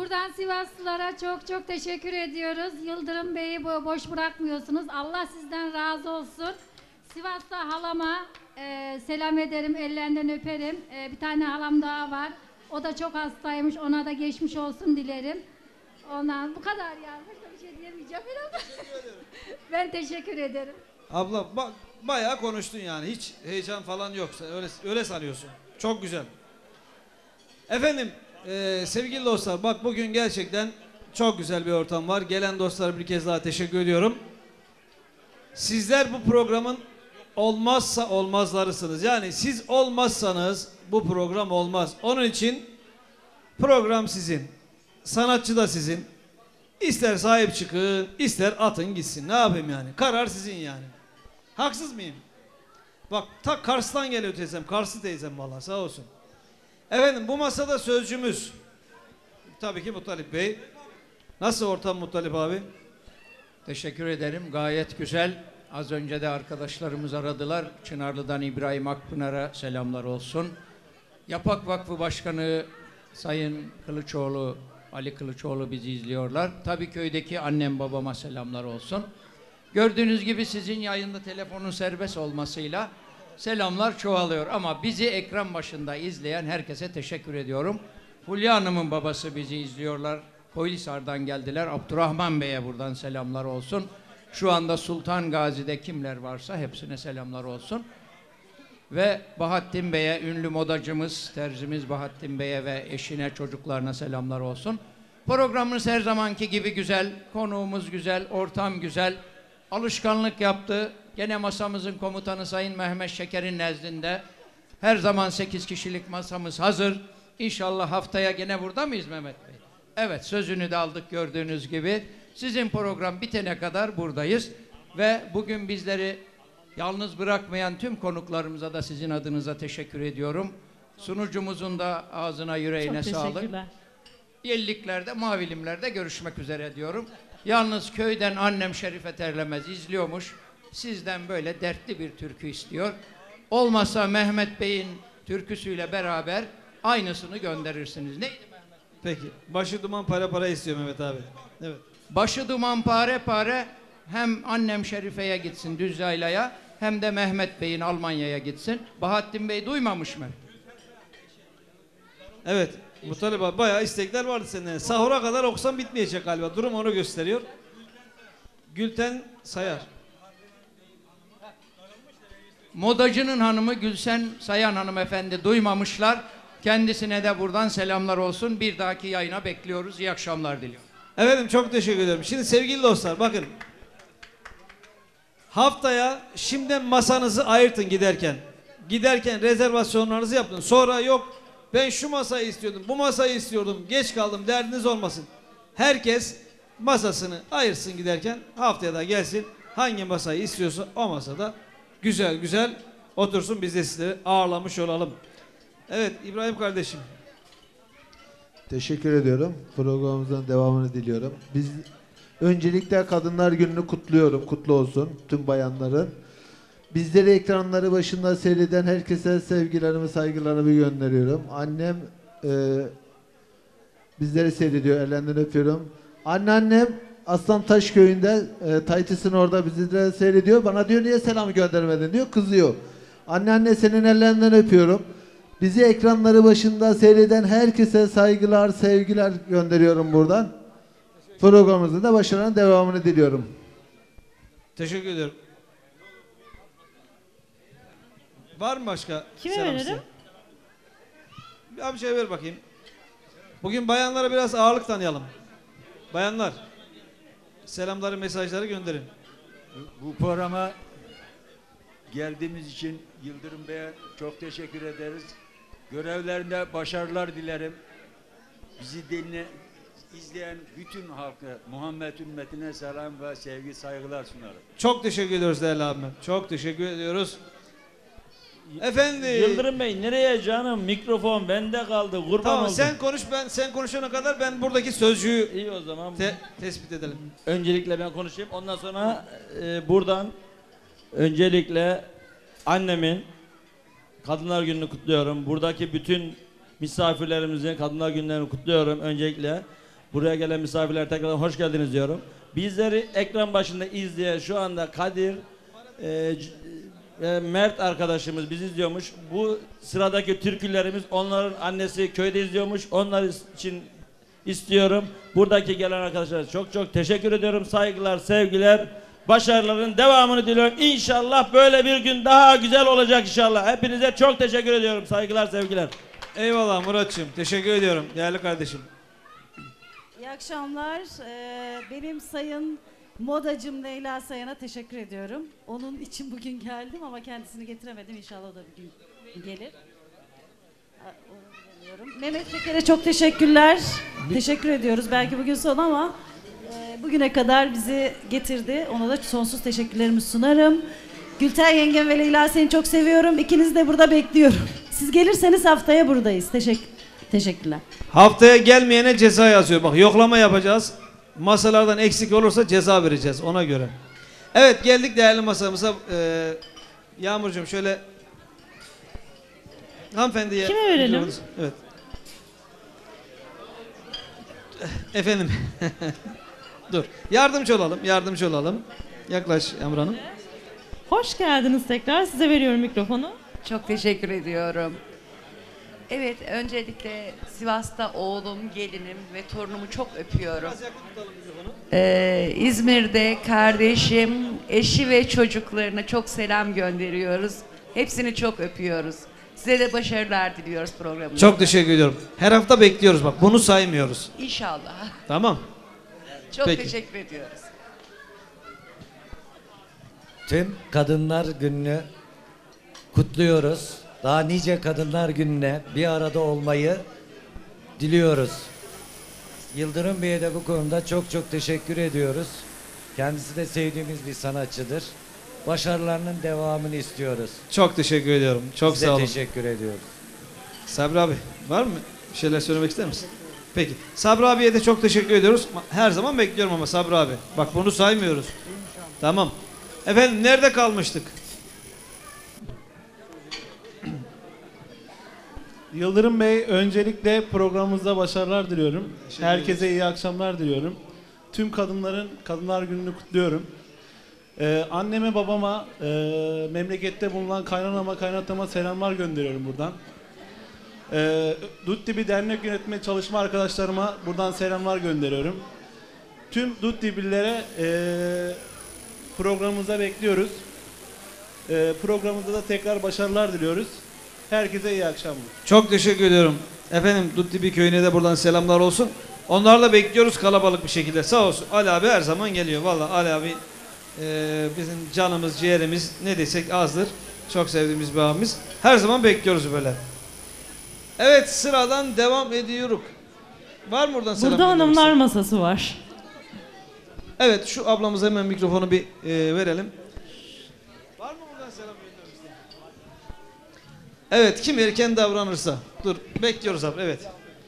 Buradan Sivaslılara çok çok teşekkür ediyoruz. Yıldırım Bey'i bo- boş bırakmıyorsunuz. Allah sizden razı olsun. Sivas'ta halama e, selam ederim, ellerinden öperim. E, bir tane halam daha var. O da çok hastaymış, ona da geçmiş olsun dilerim. Ondan bu kadar yani. Başka bir şey diyemeyeceğim. Ben teşekkür ederim. Abla bak bayağı konuştun yani. Hiç heyecan falan yoksa öyle öyle sanıyorsun. Çok güzel. Efendim e, sevgili dostlar bak bugün gerçekten çok güzel bir ortam var. Gelen dostlara bir kez daha teşekkür ediyorum. Sizler bu programın olmazsa olmazlarısınız. Yani siz olmazsanız bu program olmaz. Onun için program sizin. Sanatçı da sizin. İster sahip çıkın, ister atın gitsin. Ne yapayım yani? Karar sizin yani. Haksız mıyım? Bak ta Kars'tan geliyor teyzem. Karslı teyzem vallahi sağ olsun. Efendim bu masada sözcümüz. Tabii ki Muttalip Bey. Nasıl ortam Muttalip abi? Teşekkür ederim. Gayet güzel. Az önce de arkadaşlarımız aradılar. Çınarlı'dan İbrahim Akpınar'a selamlar olsun. Yapak Vakfı Başkanı Sayın Kılıçoğlu, Ali Kılıçoğlu bizi izliyorlar. Tabii köydeki annem babama selamlar olsun. Gördüğünüz gibi sizin yayında telefonun serbest olmasıyla selamlar çoğalıyor. Ama bizi ekran başında izleyen herkese teşekkür ediyorum. Fulya Hanım'ın babası bizi izliyorlar. Koylisar'dan geldiler. Abdurrahman Bey'e buradan selamlar olsun. Şu anda Sultan Gazi'de kimler varsa hepsine selamlar olsun. Ve Bahattin Bey'e, ünlü modacımız, terzimiz Bahattin Bey'e ve eşine, çocuklarına selamlar olsun. Programımız her zamanki gibi güzel, konuğumuz güzel, ortam güzel. Alışkanlık yaptı. Gene masamızın komutanı Sayın Mehmet Şeker'in nezdinde. Her zaman sekiz kişilik masamız hazır. İnşallah haftaya gene burada mıyız Mehmet Bey? Evet, sözünü de aldık gördüğünüz gibi. Sizin program bitene kadar buradayız. Ve bugün bizleri yalnız bırakmayan tüm konuklarımıza da sizin adınıza teşekkür ediyorum. Sunucumuzun da ağzına yüreğine Çok sağlık. teşekkürler. Yelliklerde, mavilimlerde görüşmek üzere diyorum. Yalnız köyden annem Şerife Terlemez izliyormuş. Sizden böyle dertli bir türkü istiyor. Olmazsa Mehmet Bey'in türküsüyle beraber aynısını gönderirsiniz. Neydi Mehmet Bey? Peki. Başı duman para para istiyor Mehmet abi. Evet. Başı duman pare pare, hem annem Şerife'ye gitsin Düzyayla'ya, hem de Mehmet Bey'in Almanya'ya gitsin. Bahattin Bey duymamış mı? Evet. Muttalip abi bayağı istekler vardı senden. Sahura kadar okusan bitmeyecek galiba. Durum onu gösteriyor. Gülten Sayar. Modacının hanımı Gülsen Sayan hanımefendi duymamışlar. Kendisine de buradan selamlar olsun. Bir dahaki yayına bekliyoruz. İyi akşamlar diliyorum. Efendim çok teşekkür ederim. Şimdi sevgili dostlar bakın. Haftaya şimdiden masanızı ayırtın giderken. Giderken rezervasyonlarınızı yapın. Sonra yok ben şu masayı istiyordum, bu masayı istiyordum, geç kaldım derdiniz olmasın. Herkes masasını ayırsın giderken, haftaya da gelsin. Hangi masayı istiyorsa o masada güzel güzel otursun, biz de sizleri ağırlamış olalım. Evet İbrahim kardeşim. Teşekkür ediyorum. Programımızın devamını diliyorum. Biz öncelikle Kadınlar Günü'nü kutluyorum. Kutlu olsun tüm bayanların. Bizleri ekranları başında seyreden herkese sevgilerimi, saygılarımı gönderiyorum. Annem e, bizleri seyrediyor. Ellerinden öpüyorum. Anneannem Aslantaş köyünde e, Taytis'in orada bizleri seyrediyor. Bana diyor niye selam göndermedin diyor. Kızıyor. Anneanne senin ellerinden öpüyorum. Bizi ekranları başında seyreden herkese saygılar, sevgiler gönderiyorum buradan. Programımızın da başarının devamını diliyorum. Teşekkür ederim. Var mı başka? Kime selam verelim? isteyen? Bir bir şey ver bakayım. Bugün bayanlara biraz ağırlık tanıyalım. Bayanlar, selamları, mesajları gönderin. Bu programa geldiğimiz için Yıldırım Bey'e çok teşekkür ederiz. Görevlerinde başarılar dilerim. Bizi dinle, izleyen bütün halka, Muhammed ümmetine selam ve sevgi, saygılar sunarım. Çok teşekkür ediyoruz değerli abime. Çok teşekkür ediyoruz. Efendim. Yıldırım Bey nereye canım? Mikrofon bende kaldı. Kurban Tamam oldum. sen konuş, ben sen konuşana kadar ben buradaki sözcüğü İyi o zaman. te tespit edelim. Öncelikle ben konuşayım. Ondan sonra e, buradan öncelikle annemin Kadınlar Günü'nü kutluyorum. Buradaki bütün misafirlerimizin Kadınlar Günlerini kutluyorum öncelikle. Buraya gelen misafirler tekrar hoş geldiniz diyorum. Bizleri ekran başında izleyen şu anda Kadir, e, e, Mert arkadaşımız bizi izliyormuş. Bu sıradaki türkülerimiz onların annesi köyde izliyormuş. Onlar için istiyorum. Buradaki gelen arkadaşlara çok çok teşekkür ediyorum. Saygılar, sevgiler, başarıların devamını diliyorum. İnşallah böyle bir gün daha güzel olacak inşallah. Hepinize çok teşekkür ediyorum. Saygılar, sevgiler. Eyvallah Muratçığım. Teşekkür ediyorum değerli kardeşim. İyi akşamlar. Ee, benim sayın modacım Leyla Sayan'a teşekkür ediyorum. Onun için bugün geldim ama kendisini getiremedim. İnşallah o da bir gün gelir. Ha, onu bilmiyorum. Mehmet Şeker'e çok teşekkürler. Teşekkür ediyoruz. Belki bugün son ama e, bugüne kadar bizi getirdi. Ona da sonsuz teşekkürlerimi sunarım. Gülter yengem ve Leyla seni çok seviyorum. İkinizi de burada bekliyorum. Siz gelirseniz haftaya buradayız. Teşekkür Teşekkürler. Haftaya gelmeyene ceza yazıyor. Bak yoklama yapacağız. Masalardan eksik olursa ceza vereceğiz ona göre. Evet geldik değerli masamıza. Ee, Yağmurcuğum şöyle hanımefendiye. Kime verelim? Evet. Efendim. Dur. Yardımcı olalım. Yardımcı olalım. Yaklaş Yağmur Hanım. Hoş geldiniz tekrar. Size veriyorum mikrofonu. Çok teşekkür ediyorum. Evet, öncelikle Sivas'ta oğlum, gelinim ve torunumu çok öpüyorum. Ee, İzmir'de kardeşim, eşi ve çocuklarına çok selam gönderiyoruz. Hepsini çok öpüyoruz. Size de başarılar diliyoruz programımızda. Çok teşekkür ediyorum. Her hafta bekliyoruz bak. Bunu saymıyoruz. İnşallah. Tamam. Çok Peki. teşekkür ediyoruz. Tüm Kadınlar Günü'nü kutluyoruz. Daha nice Kadınlar Günü'ne bir arada olmayı diliyoruz. Yıldırım Bey'e de bu konuda çok çok teşekkür ediyoruz. Kendisi de sevdiğimiz bir sanatçıdır. Başarılarının devamını istiyoruz. Çok teşekkür ediyorum. Çok Size sağ olun. teşekkür ediyoruz. Sabri abi var mı? Bir şeyler söylemek ister misin? Peki. Sabri abiye de çok teşekkür ediyoruz. Her zaman bekliyorum ama Sabri abi. Bak bunu saymıyoruz. Tamam. Efendim nerede kalmıştık? Yıldırım Bey, öncelikle programımızda başarılar diliyorum. Herkese iyi akşamlar diliyorum. Tüm kadınların Kadınlar Günü'nü kutluyorum. Ee, anneme, babama, e, memlekette bulunan kaynanama, kaynatama selamlar gönderiyorum buradan. Ee, Dutdibi Dernek Yönetme Çalışma arkadaşlarıma buradan selamlar gönderiyorum. Tüm Dutdibililere e, programımıza bekliyoruz. E, programımızda da tekrar başarılar diliyoruz. Herkese iyi akşamlar. Çok teşekkür ediyorum. Efendim Dutdibi köyüne de buradan selamlar olsun. Onlarla bekliyoruz kalabalık bir şekilde. Sağ olsun. Ali abi her zaman geliyor. Vallahi Ali abi e, bizim canımız, ciğerimiz ne desek azdır. Çok sevdiğimiz bir abimiz. Her zaman bekliyoruz böyle. Evet sıradan devam ediyoruz. Var mı buradan selam? Burada hanımlar masası var. Evet şu ablamıza hemen mikrofonu bir e, verelim. Var mı buradan selam göndermek isteyen? Evet kim erken davranırsa. Dur bekliyoruz abi evet.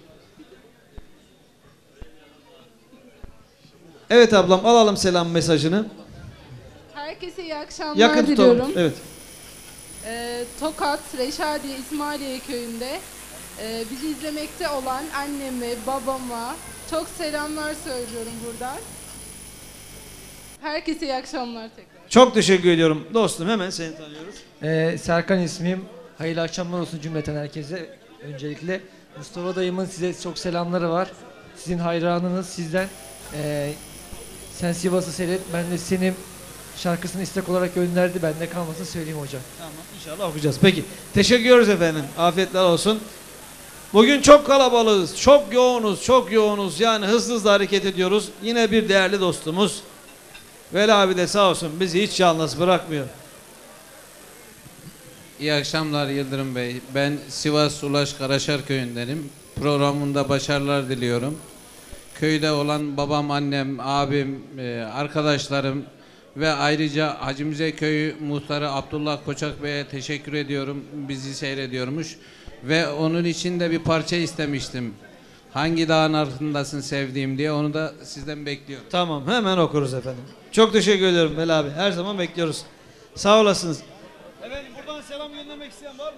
Evet ablam alalım selam mesajını. Herkese iyi akşamlar Yakın diliyorum. tutalım. Evet. Ee, Tokat, Reşadiye, İsmailiye köyünde e, bizi izlemekte olan anneme, babama çok selamlar söylüyorum buradan. Herkese iyi akşamlar tekrar. Çok teşekkür ediyorum dostum hemen seni tanıyoruz. Ee, Serkan ismim. Hayırlı akşamlar olsun cümleten herkese. Öncelikle Mustafa dayımın size çok selamları var. Sizin hayranınız sizden. Ee, sen Sivas'ı seyret. Ben de senin şarkısını istek olarak gönderdi. Bende kalmasın söyleyeyim hocam. Tamam inşallah okuyacağız. Peki teşekkür ediyoruz efendim. Afiyetler olsun. Bugün çok kalabalığız, çok yoğunuz, çok yoğunuz. Yani hızlı hızlı hareket ediyoruz. Yine bir değerli dostumuz. Veli abi de sağ olsun bizi hiç yalnız bırakmıyor. İyi akşamlar Yıldırım Bey. Ben Sivas Ulaş Karaşar köyündenim. Programında başarılar diliyorum. Köyde olan babam, annem, abim, arkadaşlarım ve ayrıca Hacimize Köyü muhtarı Abdullah Koçak Bey'e teşekkür ediyorum. Bizi seyrediyormuş. Ve onun için de bir parça istemiştim. Hangi dağın altındasın sevdiğim diye onu da sizden bekliyorum. Tamam hemen okuruz efendim. Çok teşekkür ediyorum Veli abi. Her zaman bekliyoruz. Sağ olasınız. Efendim buradan selam göndermek isteyen var mı?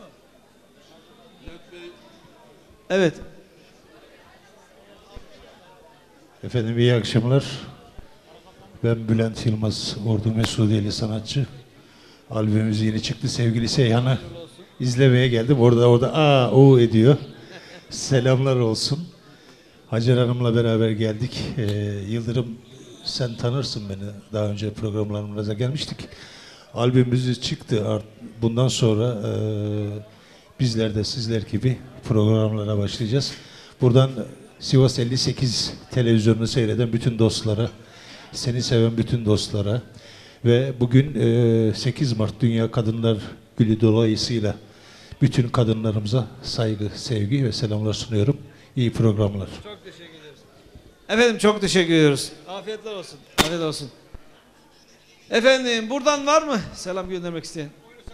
Evet. Efendim iyi akşamlar. Ben Bülent Yılmaz, Ordu Mesudiyeli sanatçı. Albümümüz yeni çıktı. Sevgili Seyhan'ı izlemeye geldim. Orada orada aa o ediyor. Selamlar olsun. Hacer Hanım'la beraber geldik. Ee, Yıldırım, sen tanırsın beni. Daha önce programlarımıza gelmiştik. Albümümüz çıktı. Bundan sonra e, bizler de sizler gibi programlara başlayacağız. Buradan Sivas elli sekiz televizyonunu seyreden bütün dostlara, seni seven bütün dostlara ve bugün e, sekiz Mart Dünya Kadınlar Günü dolayısıyla bütün kadınlarımıza saygı, sevgi ve selamlar sunuyorum. İyi programlar. Çok teşekkür ederiz. Efendim çok teşekkür ediyoruz. Afiyetler olsun. Afiyet olsun. Efendim buradan var mı selam göndermek isteyen?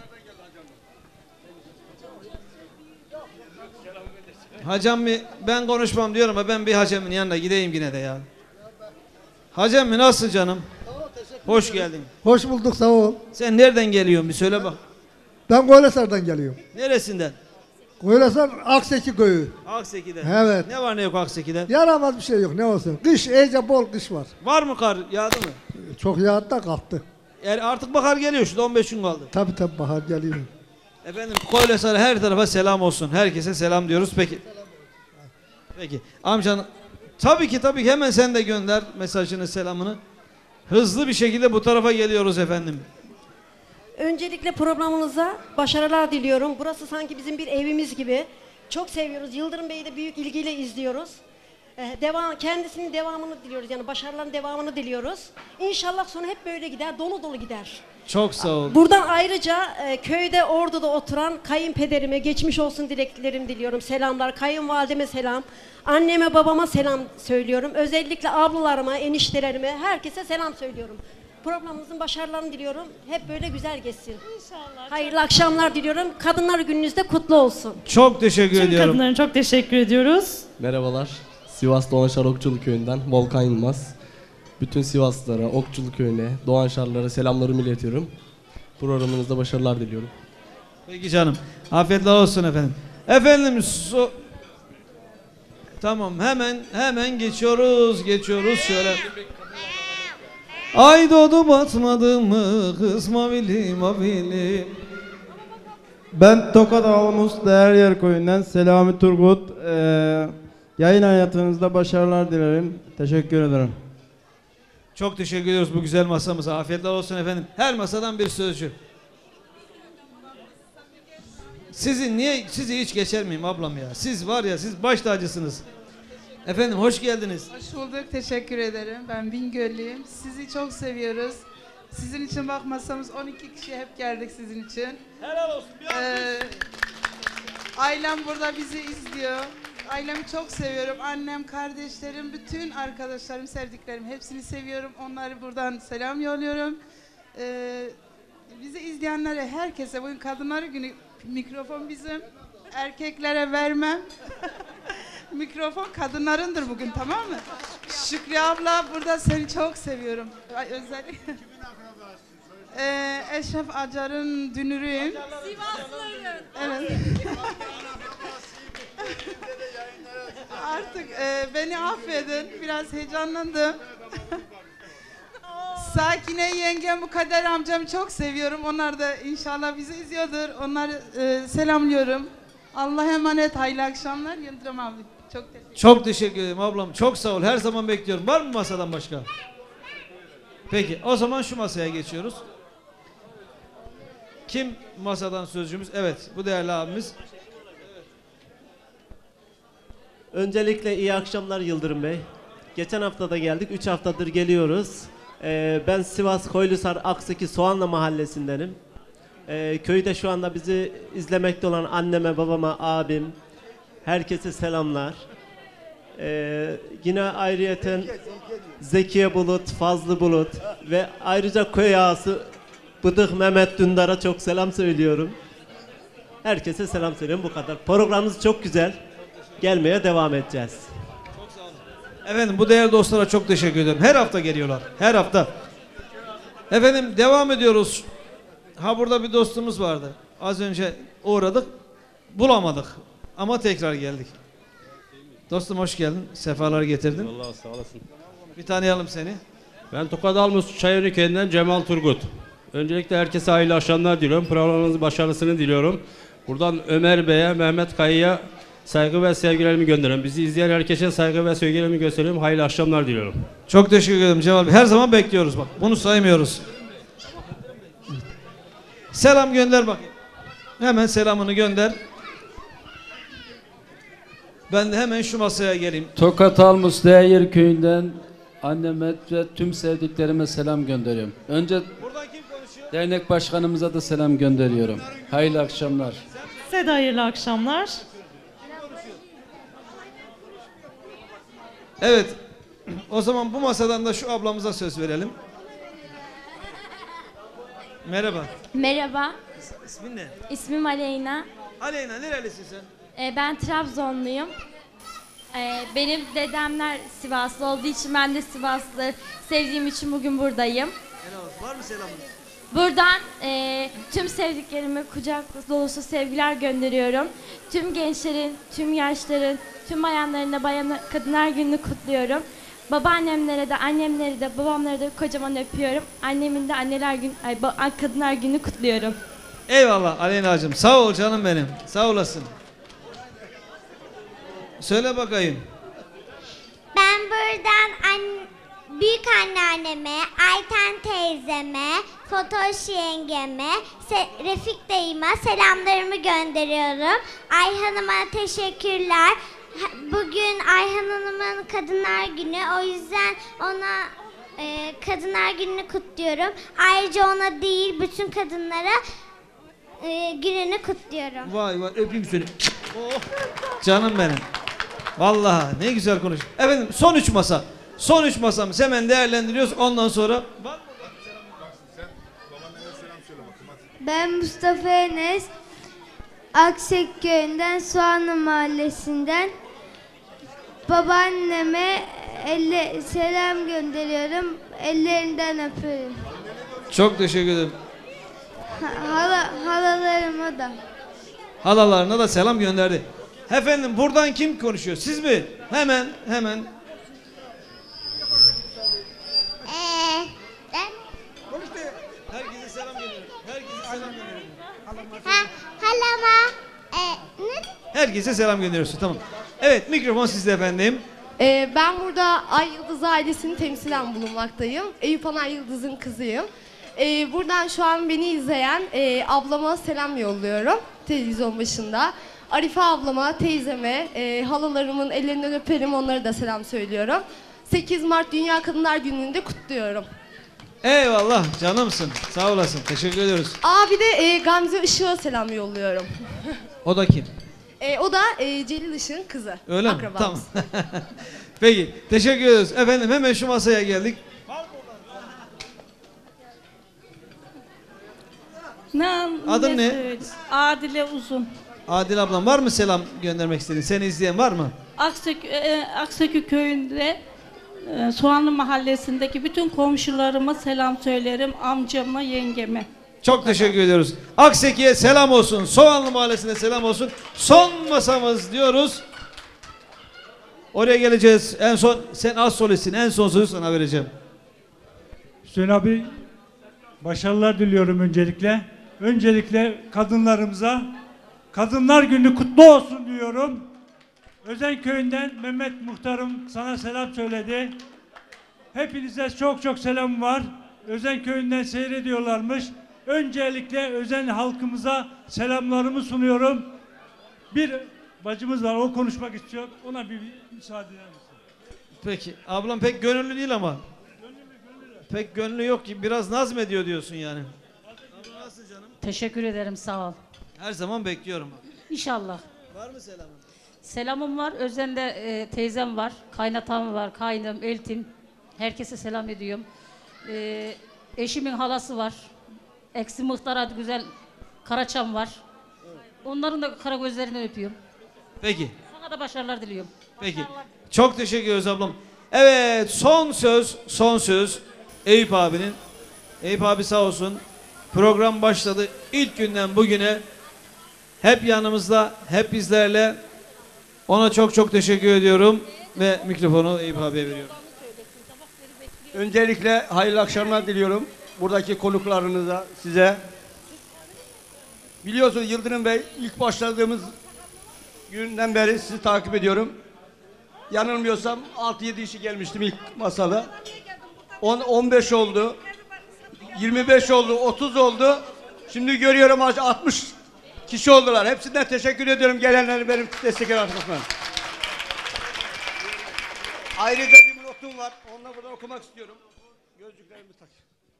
Hacem mi? Ben konuşmam diyorum ama ben bir hacemin yanına gideyim yine de ya. Hacem mi nasılsın canım? Hoş geldin. Hoş bulduk, sağ ol. Sen nereden geliyorsun bir söyle bak. Ben Koylasar'dan geliyorum. Neresinden? Koylasar Akseki köyü. Akseki'den. Evet. Ne var ne yok Akseki'den? Yaramaz bir şey yok, ne olsun. Kış, iyice bol kış var. Var mı kar? Yağdı mı? Çok yağdı da kalktı. Yani artık bahar geliyor, şurada on beş gün kaldı. Tabii tabii bahar geliyor. Efendim Koylasar'a her tarafa selam olsun. Herkese selam diyoruz. Peki. Peki. Amcan tabii ki tabii ki hemen sen de gönder mesajını, selamını. Hızlı bir şekilde bu tarafa geliyoruz efendim. Öncelikle programımıza başarılar diliyorum. Burası sanki bizim bir evimiz gibi. Çok seviyoruz. Yıldırım Bey'i de büyük ilgiyle izliyoruz. Ee, devam, kendisinin devamını diliyoruz. Yani başarıların devamını diliyoruz. İnşallah sonu hep böyle gider. Dolu dolu gider. Çok sağ ol. Buradan ayrıca e, köyde, Ordu'da oturan kayınpederime geçmiş olsun dileklerimi diliyorum. Selamlar. Kayınvalideme selam. Anneme, babama selam söylüyorum. Özellikle ablalarıma, eniştelerime, herkese selam söylüyorum. Programımızın başarılarını diliyorum. Hep böyle güzel geçsin. İnşallah. Hayırlı akşamlar diliyorum. Kadınlar Gününüz de kutlu olsun. Çok teşekkür Tüm ediyorum. kadınlara çok teşekkür ediyoruz. Merhabalar. Sivas Doğanşar Okçuluk Köyü'nden Volkan Yılmaz. Bütün Sivaslılara, Okçuluk Köyü'ne, Doğanşarlara selamlarımı iletiyorum. Programınızda başarılar diliyorum. Peki canım. Afiyetler olsun efendim. Efendim so tamam hemen hemen geçiyoruz geçiyoruz şöyle. Ay doğdu batmadı mı kız mavili mavili. Ben Tokat Almus Değeryer Köyü'nden Selami Turgut. Ee, yayın hayatınızda başarılar dilerim. Teşekkür ederim. Çok teşekkür ediyoruz bu güzel masamıza. Afiyetler olsun efendim. Her masadan bir sözcü. Sizin niye sizi hiç geçer miyim ablam ya? Siz var ya siz baş tacısınız. Efendim hoş geldiniz. Hoş bulduk, teşekkür ederim. Ben Bingöllüyüm. Sizi çok seviyoruz. Sizin için bak masamız on iki kişi hep geldik sizin için. Helal olsun. Ee, ailem burada bizi izliyor. Ailemi çok seviyorum. Annem, kardeşlerim, bütün arkadaşlarım, sevdiklerim hepsini seviyorum. Onları buradan selam yolluyorum. Ee, bizi izleyenlere, herkese bugün Kadınlar Günü mikrofon bizim. Erkeklere vermem. Mikrofon kadınlarındır bugün, tamam mı? Şükrü abla burada seni çok seviyorum. Özellikle. Ee, Eşref Acar'ın dünürüyüm. Sivaslı'nın. Evet. Artık e, beni affedin. Biraz heyecanlandım. Sakine yengem, bu Kader amcamı çok seviyorum. Onlar da inşallah bizi izliyordur. Onları e, selamlıyorum. Allah'a emanet. Hayırlı akşamlar. Yıldırım abi. Çok teşekkür ederim. Çok teşekkür ederim ablam. Çok sağ ol. Her zaman bekliyorum. Var mı masadan başka? Peki o zaman şu masaya geçiyoruz. Kim masadan sözcümüz? Evet bu değerli abimiz. Öncelikle iyi akşamlar Yıldırım Bey. Geçen hafta da geldik. Üç haftadır geliyoruz. Ee, ben Sivas Koylusar Akseki Soğanlı mahallesindenim. Ee, köyde şu anda bizi izlemekte olan anneme, babama, abim, herkese selamlar. Ee, yine ayrıyeten Zekiye Bulut, Fazlı Bulut ve ayrıca köy ağası Bıdık Mehmet Dündar'a çok selam söylüyorum. Herkese selam söylüyorum, bu kadar. Programımız çok güzel. Gelmeye devam edeceğiz. Efendim bu değerli dostlara çok teşekkür ederim. Her hafta geliyorlar. Her hafta. Efendim devam ediyoruz. Ha burada bir dostumuz vardı. Az önce uğradık. Bulamadık. Ama tekrar geldik. Dostum hoş geldin. Sefalar getirdin. Allah sağ olasın. Bir tanıyalım seni. Ben Tokat Almus Çayırı Köyü'nden Cemal Turgut. Öncelikle herkese hayırlı akşamlar diliyorum. Programımızın başarısını diliyorum. Buradan Ömer Bey'e, Mehmet Kayı'ya saygı ve sevgilerimi gönderiyorum. Bizi izleyen herkese saygı ve sevgilerimi gösteriyorum. Hayırlı akşamlar diliyorum. Çok teşekkür ederim Cemal Bey. Her zaman bekliyoruz bak. Bunu saymıyoruz. Selam gönder bakayım. Hemen selamını gönder. Ben de hemen şu masaya geleyim. Tokat Almus Değer Köyü'nden anneme ve tüm sevdiklerime selam gönderiyorum. Önce dernek başkanımıza da selam gönderiyorum. Hayırlı akşamlar. Size de hayırlı akşamlar. Evet. O zaman bu masadan da şu ablamıza söz verelim. Merhaba. Merhaba. İsmin ne? İsmim Aleyna. Aleyna nerelisin sen? Ee, ben Trabzonluyum. Ee, benim dedemler Sivaslı olduğu için ben de Sivaslı sevdiğim için bugün buradayım. Var mı selamın? Buradan e, tüm sevdiklerime kucak dolusu sevgiler gönderiyorum. Tüm gençlerin, tüm yaşların, tüm bayanların da bayan kadınlar gününü kutluyorum. Babaannemlere de, annemlere de, babamları da kocaman öpüyorum. Annemin de anneler gün, ay, ba- kadınlar gününü kutluyorum. Eyvallah Aleyna'cığım. Sağ ol canım benim. Sağ olasın. Söyle bakayım. Ben buradan an büyük anneanneme, Ayten teyzeme, Fotoş yengeme, Se Refik dayıma selamlarımı gönderiyorum. Ayhan'ıma teşekkürler. Bugün Ayhan Hanım'ın Kadınlar Günü, o yüzden ona e, Kadınlar Günü'nü kutluyorum. Ayrıca ona değil, bütün kadınlara e, gününü kutluyorum. Vay vay öpeyim seni. Oh. Canım benim. Vallahi ne güzel konuş. Efendim son üç masa. Son üç masamız hemen değerlendiriyoruz. Ondan sonra... Ben Mustafa Enes. Aksek Köyü'nden, Soğanlı Mahallesi'nden. Babaanneme elle, selam gönderiyorum. Ellerinden öpüyorum. Çok teşekkür ederim. Ha- Hala, halalarıma da. Halalarına da selam gönderdi. Efendim buradan kim konuşuyor? Siz mi? Hemen hemen. Ee, ben... Herkese selam gönderiyorum. Herkese selam gönderiyorum. Ha, halama... E, ne? Herkese selam gönderiyorsun. Tamam. Evet mikrofon sizde efendim. Ee, ben burada Ay Yıldız ailesini temsilen bulunmaktayım. Eyüp Anay Yıldız'ın kızıyım. Ee, buradan şu an beni izleyen e, ablama selam yolluyorum televizyon başında. Arife ablama, teyzeme, e, halalarımın ellerinden öperim, onlara da selam söylüyorum. sekiz Mart Dünya Kadınlar Günü'nde kutluyorum. Eyvallah canımsın. Sağ olasın. Teşekkür ediyoruz. Aa bir de e, Gamze Işık'a selam yolluyorum. O da kim? E, o da e, Celil Işık'ın kızı. Öyle mi? Akrabamız. Tamam. Peki. Teşekkür ediyoruz. Efendim hemen şu masaya geldik. Ne, Adın ne? söyleyeyim? Adile Uzun. Adil ablam var mı selam göndermek istediğin? Seni izleyen var mı? Aksakü, e, Aksakü köyünde e, Soğanlı mahallesindeki bütün komşularıma selam söylerim. Amcama, yengeme. Çok teşekkür ediyoruz. Akseki'ye selam olsun. Soğanlı Mahallesi'ne selam olsun. Son masamız diyoruz. Oraya geleceğiz. En son sen az solistsin. En son sözü sana vereceğim. Hüseyin abi başarılar diliyorum öncelikle. Öncelikle kadınlarımıza Kadınlar Günü kutlu olsun diyorum. Özen Köyü'nden Mehmet Muhtarım sana selam söyledi. Hepinize çok çok selam var. Özen Köyü'nden seyrediyorlarmış. Öncelikle Özen halkımıza selamlarımı sunuyorum. Bir bacımız var, o konuşmak istiyor. Ona bir müsaade eder misin? Peki. Ablam pek gönüllü değil ama. Pek gönlü yok ki. Biraz nazmediyor diyorsun yani. Teşekkür ederim, sağ ol. Her zaman bekliyorum. İnşallah. Var mı selamın? Selamım var. Özen'de e, teyzem var. Kaynatam var. Kaynım, eltim. Herkese selam ediyorum. E, eşimin halası var. Eksi Muhtar adı güzel Karaçam var. Onların da kara gözlerinden öpüyorum. Peki. Sana da başarılar diliyorum. Peki. Çok teşekkür ediyoruz ablam. Evet son söz, son söz Eyüp abinin. Eyüp abi sağ olsun. Program başladı. İlk günden bugüne hep yanımızda, hep bizlerle. Ona çok çok teşekkür ediyorum ve mikrofonu Eyüp abiye veriyorum. Öncelikle hayırlı akşamlar diliyorum. Buradaki konuklarınıza, size. Biliyorsunuz Yıldırım Bey, ilk başladığımız günden beri sizi takip ediyorum. Yanılmıyorsam altı yedi kişi gelmiştim ilk masada. on on beş oldu. yirmi beş oldu, otuz oldu. Şimdi görüyorum altmış kişi oldular. Hepsinden teşekkür ediyorum gelenleri, benim destekler arkadaşlarım. Ayrıca bir notum var. Onunla buradan okumak istiyorum. Gözlüklerimi tak.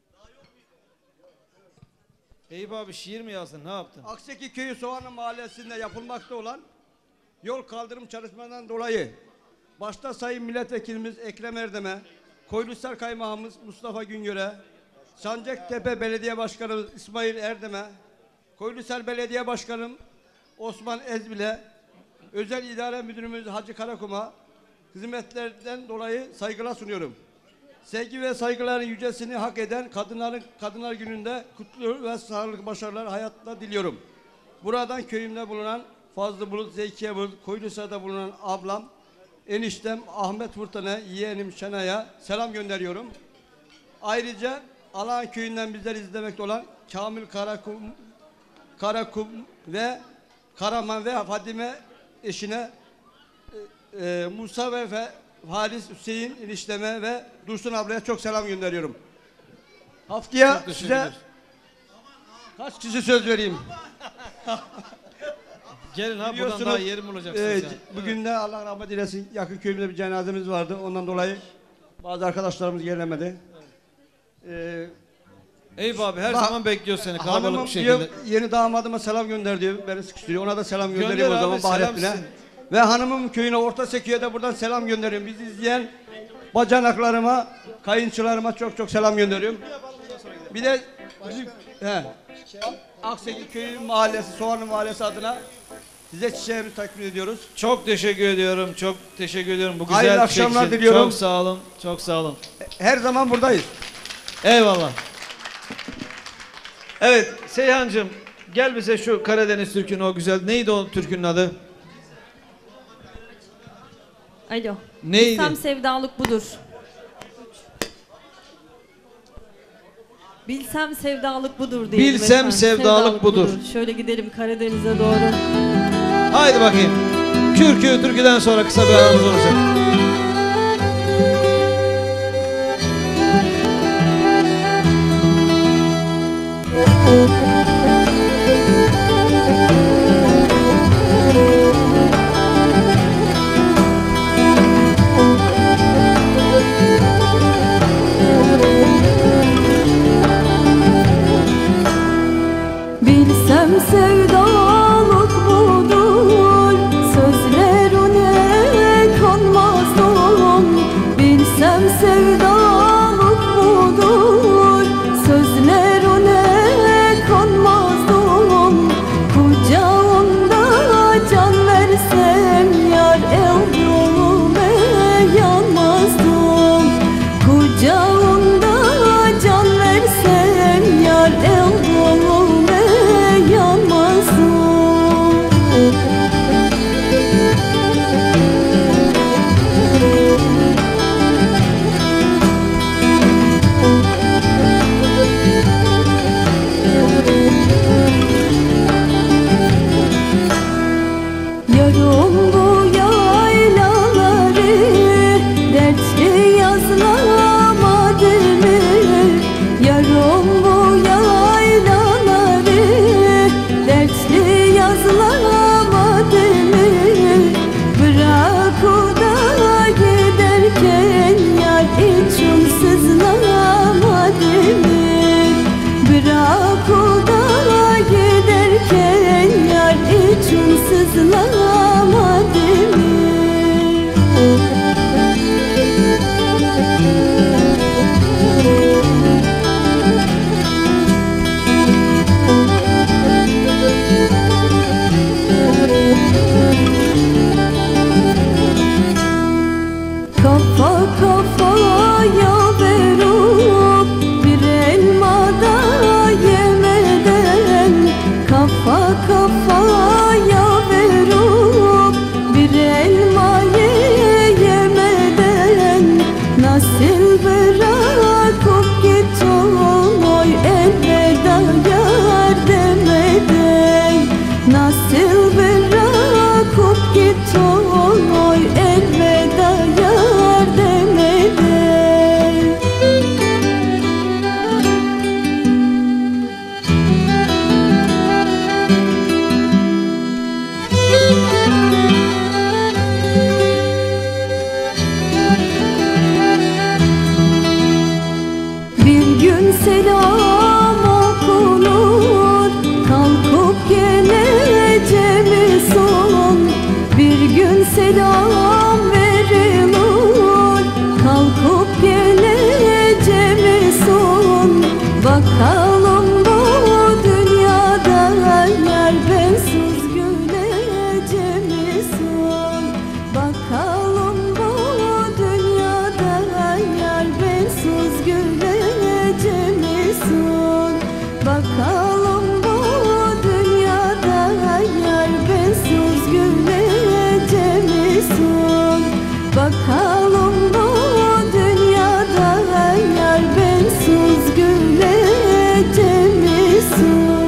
Eyüp abi şiir mi yazdın? Ne yaptın? Akseki Köyü Soğanlı Mahallesi'nde yapılmakta olan yol kaldırım çalışmalarından dolayı başta Sayın Milletvekilimiz Ekrem Erdem'e, Koyunhisar Kaymağımız Mustafa Güngör'e, Sancaktepe Belediye Başkanımız İsmail Erdem'e, Koyunhisar Belediye Başkanım Osman Ezbil'e, Özel İdare Müdürümüz Hacı Karakum'a hizmetlerden dolayı saygılar sunuyorum. Sevgi ve saygıların yücesini hak eden kadınların Kadınlar Günü'nde kutlu ve sağlıklı başarılar hayatta diliyorum. Buradan köyümde bulunan Fazlı Bulut, Zeykiye Bulut, Koyunhisar'da bulunan ablam, eniştem Ahmet Furtan'a, yeğenim Şenay'a selam gönderiyorum. Ayrıca Alan Köyü'nden bizleri izlemekte olan Kamil Karakum, Karakum ve Karaman ve Fadime eşine, e, e, Musa ve Fe, Halis Hüseyin enişteme ve Dursun ablaya çok selam gönderiyorum. Haftaya size kaç kişi söz vereyim? Gelin ha, buradan daha yerim olacak. E, bugün de Allah rahmet eylesin, yakın köyümüzde bir cenazemiz vardı. Ondan dolayı bazı arkadaşlarımız gelemedi. Ee, Eyüp abi her zaman bekliyor seni kalabalık hanımım bir şekilde. Diyor, yeni damadıma selam gönder diyor. Beni sıkıştırıyor. Ona da selam Gönder göndereyim o zaman abi, Bahrettin'e. selamsın. Ve hanımım köyüne, Orta Seki'ye de buradan selam gönderiyorum. Bizi izleyen bacanaklarıma, kayınçılarıma çok çok selam gönderiyorum. Bir de bizim he, Akseki Köyü Mahallesi, Soğanlı Mahallesi adına size çiçeğimizi takdim ediyoruz. Çok teşekkür ediyorum. Çok teşekkür ediyorum. Bu güzel Hayırlı akşamlar çiçek için. diliyorum. Çok sağ olun. Çok sağ olun. Her zaman buradayız. Eyvallah. Evet Seyhancığım, gel bize şu Karadeniz türkünü, o güzel. Neydi o türkünün adı? Alo. Neydi? Bilsem sevdalık budur. Bilsem sevdalık budur diyelim. Bilsem efendim. sevdalık budur. Şöyle gidelim Karadeniz'e doğru. Haydi bakayım. Kürkü türküden sonra kısa bir aramız olacak. Bilsem sevdalık budur, sözlerine kanmazdım. Bilsem sevdalık budur, sözlerine kanmazdım. selam verilir. Kalkıp geleceğim son. Bakalım bu dünyada yer bensiz güleceğim son. Bakalım bu dünyada yer bensiz güleceğim son. Bakalım bu dünyada yer bensiz güleceğim son. Bakalım bu dünyada yer bensiz güleceğim son.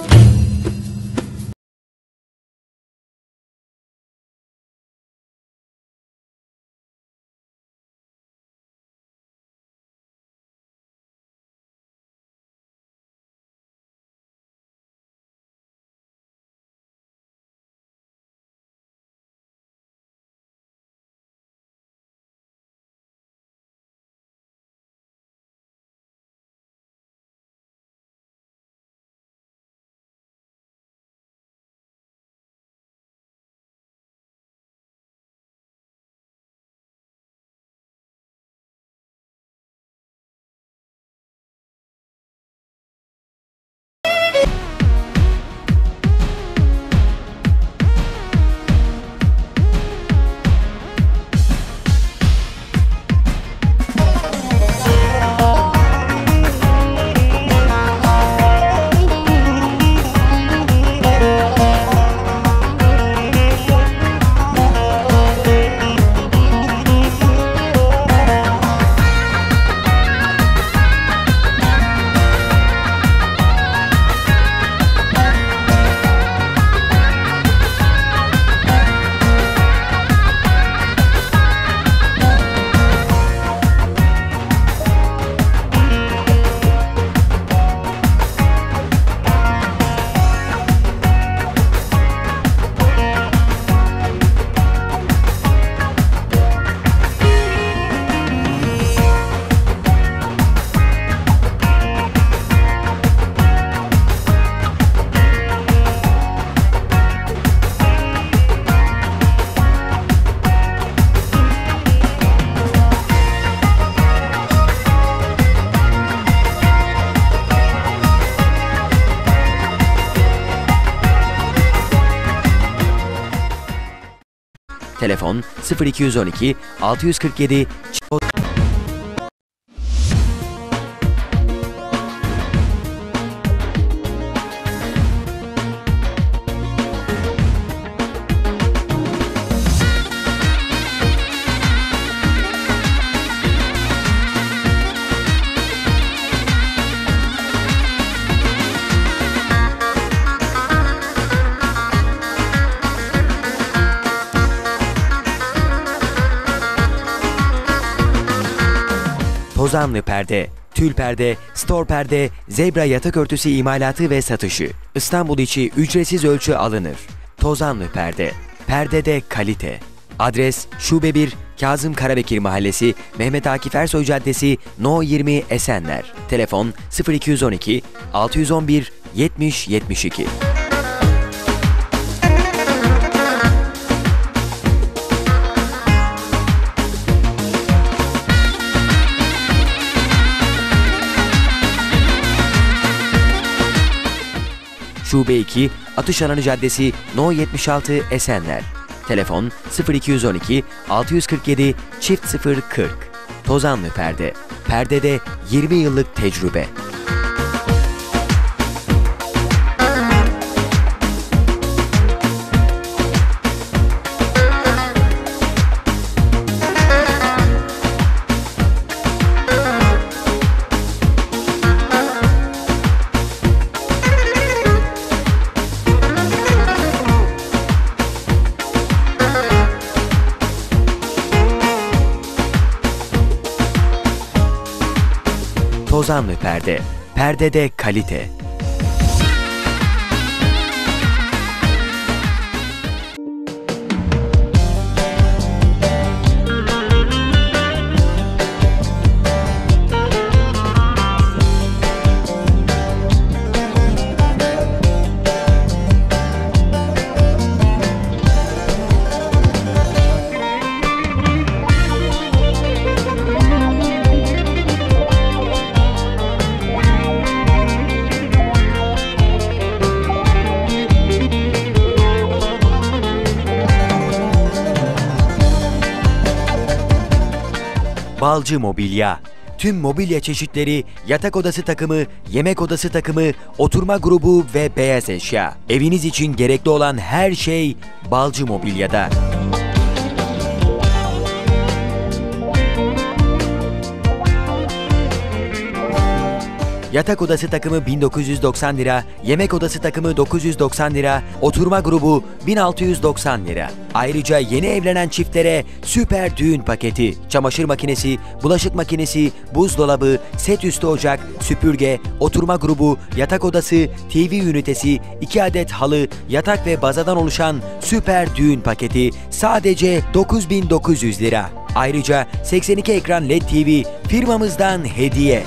Telefon sıfır iki yüz on iki altı yüz kırk yedi. Tozanlı perde, tül perde, stor perde, zebra yatak örtüsü imalatı ve satışı. İstanbul içi ücretsiz ölçü alınır. Tozanlı perde, perdede kalite. Adres Şube bir, Kazım Karabekir Mahallesi, Mehmet Akif Ersoy Caddesi, No yirmi Esenler. Telefon sıfır iki yüz on iki altı yüz on bir yetmiş yetmiş iki. Şube iki, Atışalanı Caddesi, No yetmiş altı Esenler. Telefon sıfır iki yüz on iki altı yüz kırk yedi çift sıfır kırk. Tozanlı perde. Perdede yirmi yıllık tecrübe. Tozanlı perde. Perdede kalite. Balcı Mobilya. Tüm mobilya çeşitleri, yatak odası takımı, yemek odası takımı, oturma grubu ve beyaz eşya. Eviniz için gerekli olan her şey Balcı Mobilya'da. Yatak odası takımı bin dokuz yüz doksan lira, yemek odası takımı dokuz yüz doksan lira, oturma grubu bin altı yüz doksan lira. Ayrıca yeni evlenen çiftlere süper düğün paketi, çamaşır makinesi, bulaşık makinesi, buzdolabı, set üstü ocak, süpürge, oturma grubu, yatak odası, T V ünitesi, iki adet halı, yatak ve bazadan oluşan süper düğün paketi sadece dokuz bin dokuz yüz lira. Ayrıca seksen iki ekran L E D T V firmamızdan hediye.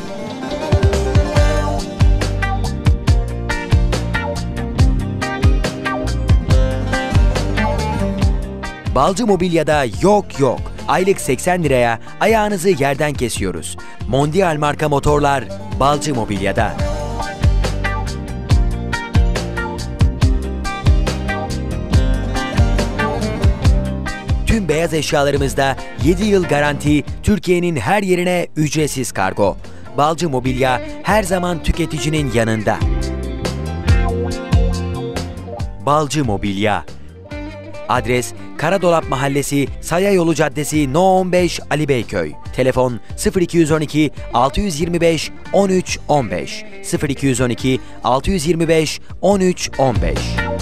Balcı Mobilya'da yok yok. Aylık seksen liraya ayağınızı yerden kesiyoruz. Mondial marka motorlar Balcı Mobilya'da. Tüm beyaz eşyalarımızda yedi yıl garanti, Türkiye'nin her yerine ücretsiz kargo. Balcı Mobilya her zaman tüketicinin yanında. Balcı Mobilya. Adres Karadolap Mahallesi, Saya Yolu Caddesi, No on beş, Ali Beyköy. Telefon sıfır iki yüz on iki altı yüz yirmi beş on üç on beş sıfır iki yüz on iki altı yüz yirmi beş on üç on beş.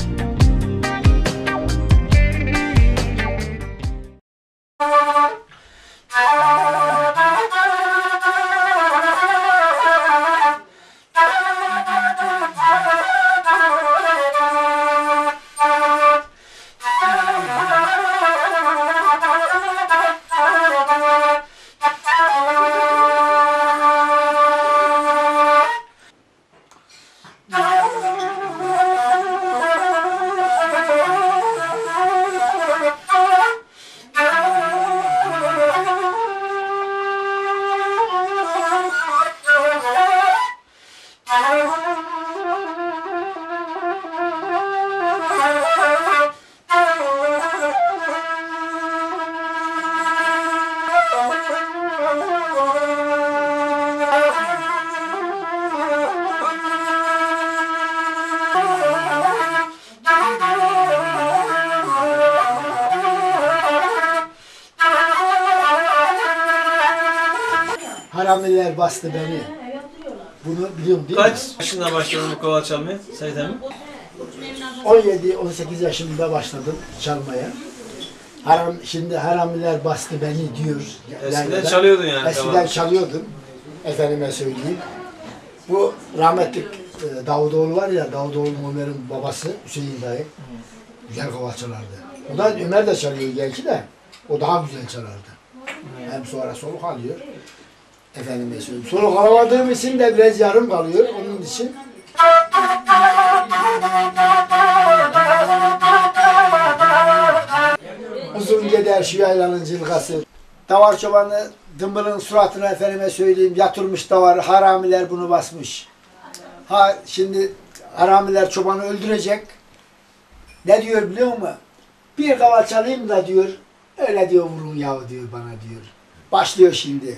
Haramiler bastı beni. Bunu biliyorum değil Kaç mi? yaşında başladın bu kaval çalmaya Sait Emin? on yedi on sekiz yaşımda başladım çalmaya. Haram, şimdi haramiler bastı beni diyor. Eskiden Yaylada. çalıyordun yani, Eskiden tamam. çalıyordum. Efendime söyleyeyim. Bu rahmetli e, Davutoğlu var ya, Davutoğlu Ömer'in babası Hüseyin dayı. Güzel kaval çalardı. O da Ömer de çalıyor gerçi de. O daha güzel çalardı. Hem sonra soluk alıyor. Efendime söyleyeyim. Soluk alamadığım için de biraz yarım kalıyor. Onun için uzun gider şu yaylanın cılgası. Davar çobanı dımbılın suratına efendime söyleyeyim yatırmış davar. Haramiler bunu basmış. Ha şimdi haramiler çobanı öldürecek. Ne diyor biliyor musun? Bir kaval çalayım da diyor. Öyle diyor vurun yahu diyor bana diyor. Başlıyor şimdi.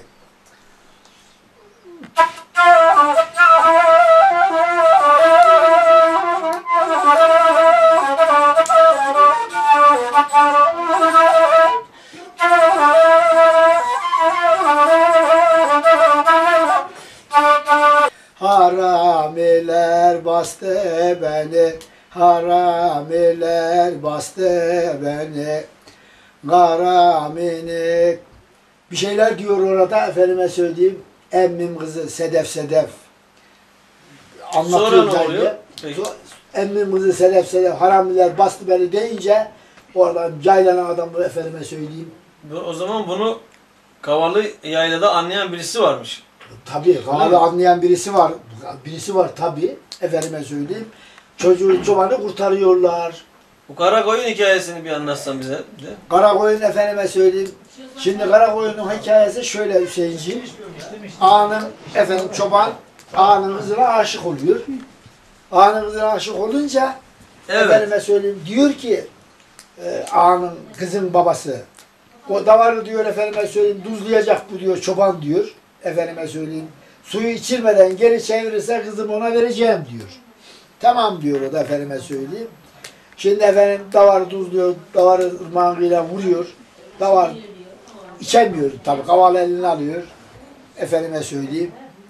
Haramiler bastı beni, haramiler bastı beni, kara minik. Bir şeyler diyor orada, efendime söyleyeyim, emmim kızı Sedef Sedef. Anlatıyor Sonra ne oluyor? Peki. Emmim kızı Sedef Sedef, haramiler bastı beni deyince, oradan yaylanan adamı efendime söyleyeyim. O zaman bunu Kavalı Yayla'da anlayan birisi varmış. Tabii, Kavalı anlayan birisi var. Birisi var tabii, efendime söyleyeyim. Çocuğu çobanı kurtarıyorlar. Bu Karakoyun hikayesini bir anlatsan bize. De. Karakoyun efendime söyleyeyim. Şimdi Karakoyun'un hikayesi şöyle Hüseyin'ciğim. Ağanın efendim çoban ağanın kızına aşık oluyor. Ağanın kızına aşık olunca evet. efendime söyleyeyim diyor ki e, ağanın kızın babası O davarı diyor efendime söyleyeyim duzlayacak bu diyor çoban diyor. Efendime söyleyeyim suyu içirmeden geri çevirirse kızım ona vereceğim diyor. Tamam diyor o da efendime söyleyeyim. Şimdi efendim davarı tuzluyor, davarı ırmağıyla vuruyor. Davar içemiyor tabii, kaval eline alıyor. Efendime söyleyeyim.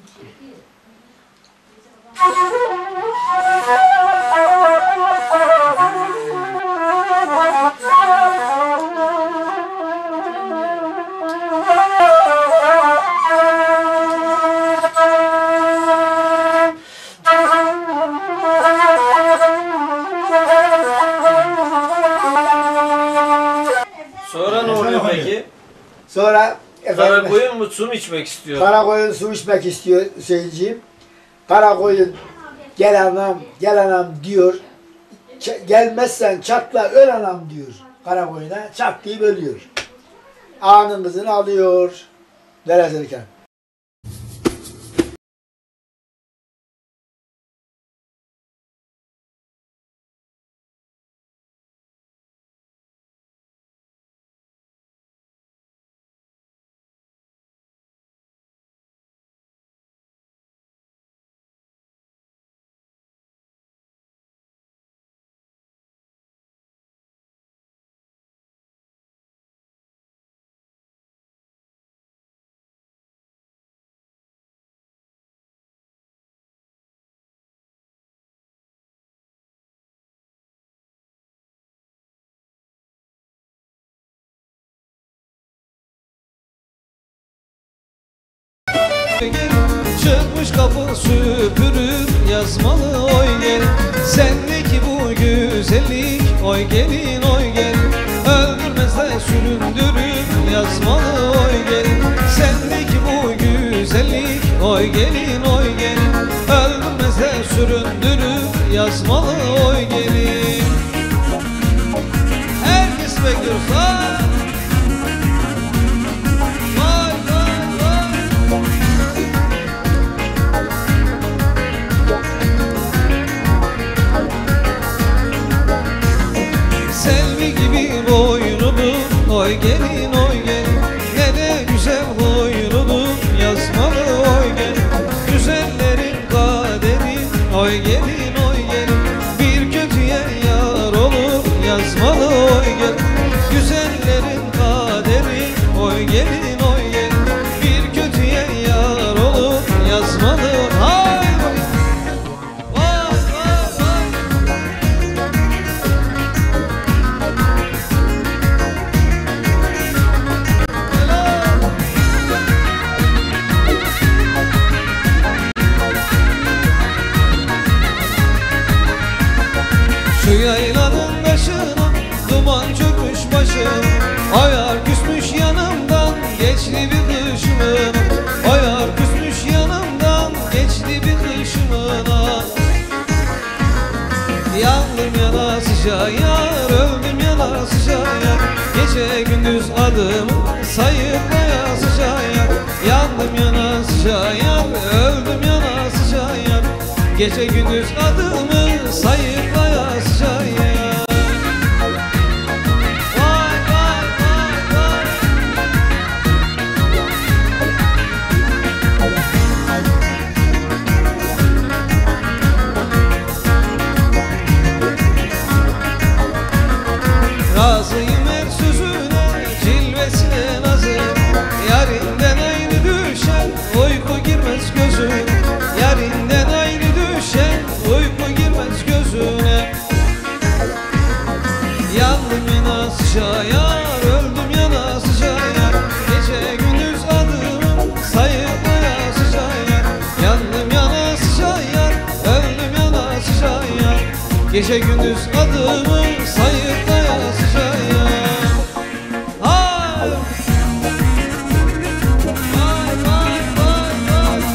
Sonra ne oluyor peki? Sonra efendim, Karakoyun mu su mu içmek istiyor? Karakoyun su içmek istiyor Hüseyin'ciğim. Karakoyun gel anam, gel anam diyor. Ç gelmezsen çatla öl anam diyor. Karakoyuna çat deyip ölüyor. Ağanın kızını alıyor. Vereselken. Çıkmış kapı süpürür yazmalı oy gelin. Sendeki bu güzellik oy gelin oy gelin. Öldürmez de süründürür yazmalı oy gelin. Sendeki bu güzellik oy gelin oy gelin. Öldürmez de süründürür yazmalı oy gelin. Herkes bekliyor. Oy gelin oy gelin, ne de güzel huyludur yazmalı oy gelin. Güzellerin kaderi oy gelin oy gelin, bir kötüye yar olur yazmalı oy gelin. Güzellerin kaderi oy gelin oy gelin, bir kötüye yar olur yazmalı. Hay şu yaylanın başına duman çökmüş başım. Ayar küsmüş yanımdan geçti bir kışımın. Ayar küsmüş yanımdan geçti bir kışımın. Yandım yanasıca yar, öldüm yanasıca yar. Gece gündüz adımı sayıp yasıca yar. Yandım yanasıca yar, öldüm yanasıca yar. Gece gündüz adımı sayıp yasıca yar. Vay vay vay vay. Razıyım her sözüne, cilvesine nazır. Yarinden ayrı düşen uyku girmez gözüne. Yarinden ayrı düşen uyku girmez gözüne. Yandım yanasıca yar, öldüm yanasıca yar. Gece gündüz adımım sayıp yasıca yar. Yandım yanasıca yar, öldüm yanasıca yar. Gece gündüz adımı sayıp yasıca yar. Hay! Vay vay vay vay.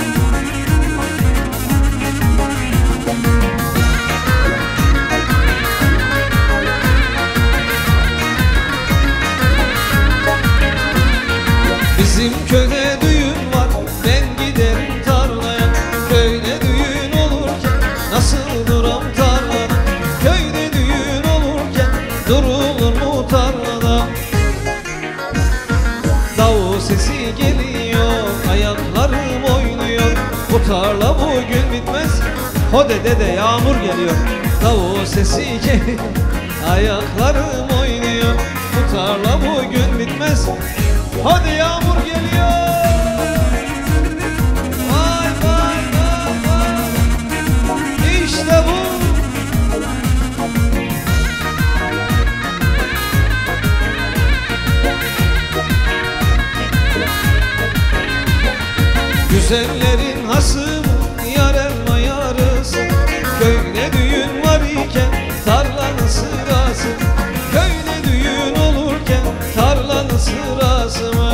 Bizim köyde düğün var, ben giderim tarlaya. Köyde düğün olurken nasıl duram tarlada. Köyde düğün sesi geliyor, ayaklarım oynuyor. Bu tarla bugün bitmez, hode dede yağmur geliyor. Davul sesi geliyor, ayaklarım oynuyor. Bu tarla bugün bitmez, hadi yağmur geliyor. Vay vay vay vay, İşte bu. Güzellerin hasım yar elma yarısı. Köyde düğün var iken tarlanın sırası. Köyde düğün olurken tarlanın sırası mı?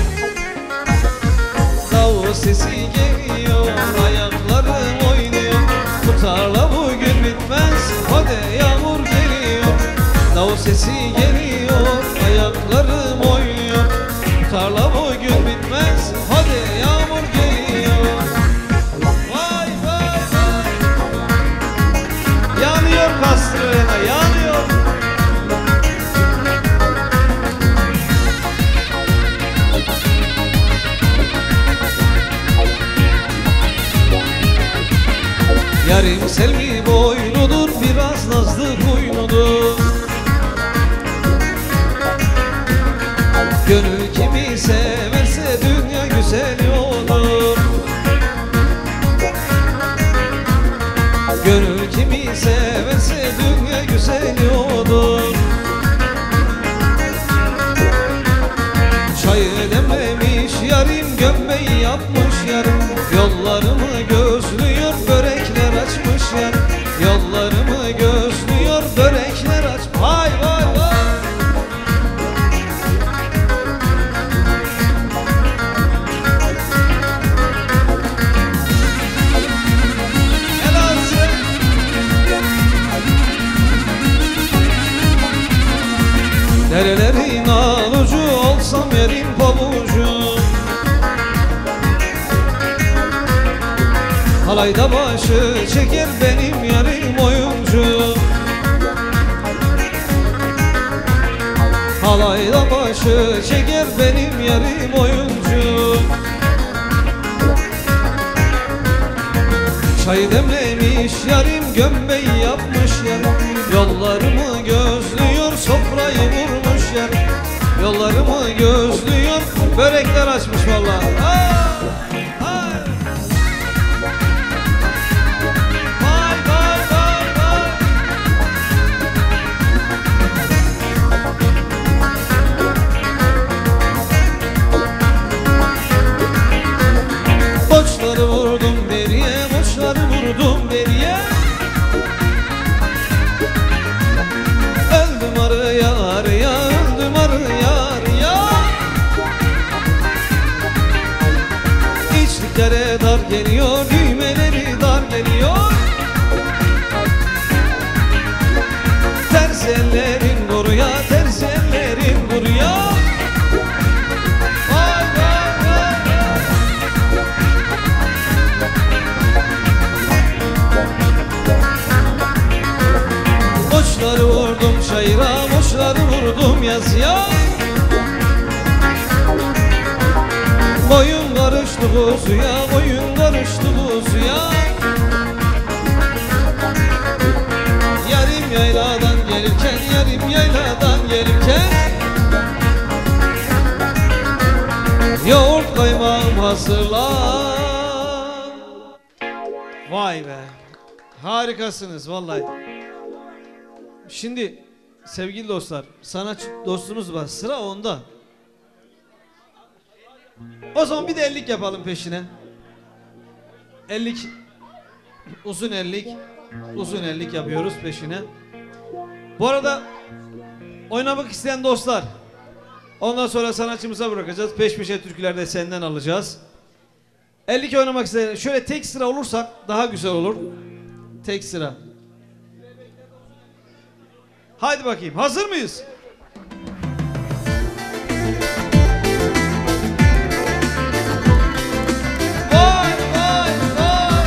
Davul sesi geliyor, ayaklarım oynuyor. Bu tarla bugün bitmez, hadi yağmur geliyor. Davul sesi geliyor, ayaklarım oynuyor. Bu tarla bugün bitmez, hadi yağmur geliyor. Vay vay vay, yanıyor Kastrena, yanıyor. Yarim selvi boynudur, biraz nazlı huynudur. Gönül kimi severse dünya güzeli olur. Gönül kimi severse dünya güzeli olur. Çayı demlemiş yarim, gömbeyi yapmış yarim. Yollarımı gözlüyor, börekler açmış yarim. Yollarımı gözlüyor, börekler aç. Vay vay vay. Derelerin alucu olsam yerin pabucu. Halayda başı çeker benim yarim oyuncu. Halayda başı çeker benim yarim oyuncu. Çay demlemiş yarim, gömbeyi yapmış yarim. Yollarımı gözlüyor, sofrayı vurmuş yarim. Yollarımı gözlüyor, börekler açmış vallahi. Aa! Boçları vurdum beriye, boçları vurdum beriye. Öldüm arıya arıya, öldüm arıya arıya. İçliklere dar geliyor, düğmeleri dar geliyor. Ters ellerin buraya, ters ellerin buraya. Boşları vurdum çayıra, boşları vurdum yazıya. Boyun karıştı kuzuya, boyun karıştı kuzuya. Yarim yayladan gelirken, yarim yayladan gelirken. Yoğurt kaymağım hazırlan. Vay be, harikasınız vallahi. Şimdi sevgili dostlar, sanatçı dostunuz var, sıra onda. O zaman bir de ellik yapalım peşine. Ellik, uzun ellik, uzun ellik yapıyoruz peşine. Bu arada oynamak isteyen dostlar, ondan sonra sanatçımıza bırakacağız. Peş peşe türkülerde senden alacağız. ellik oynamak isteyen, şöyle tek sıra olursak daha güzel olur. Tek sıra. Haydi bakayım, hazır mıyız? Vay vay vay.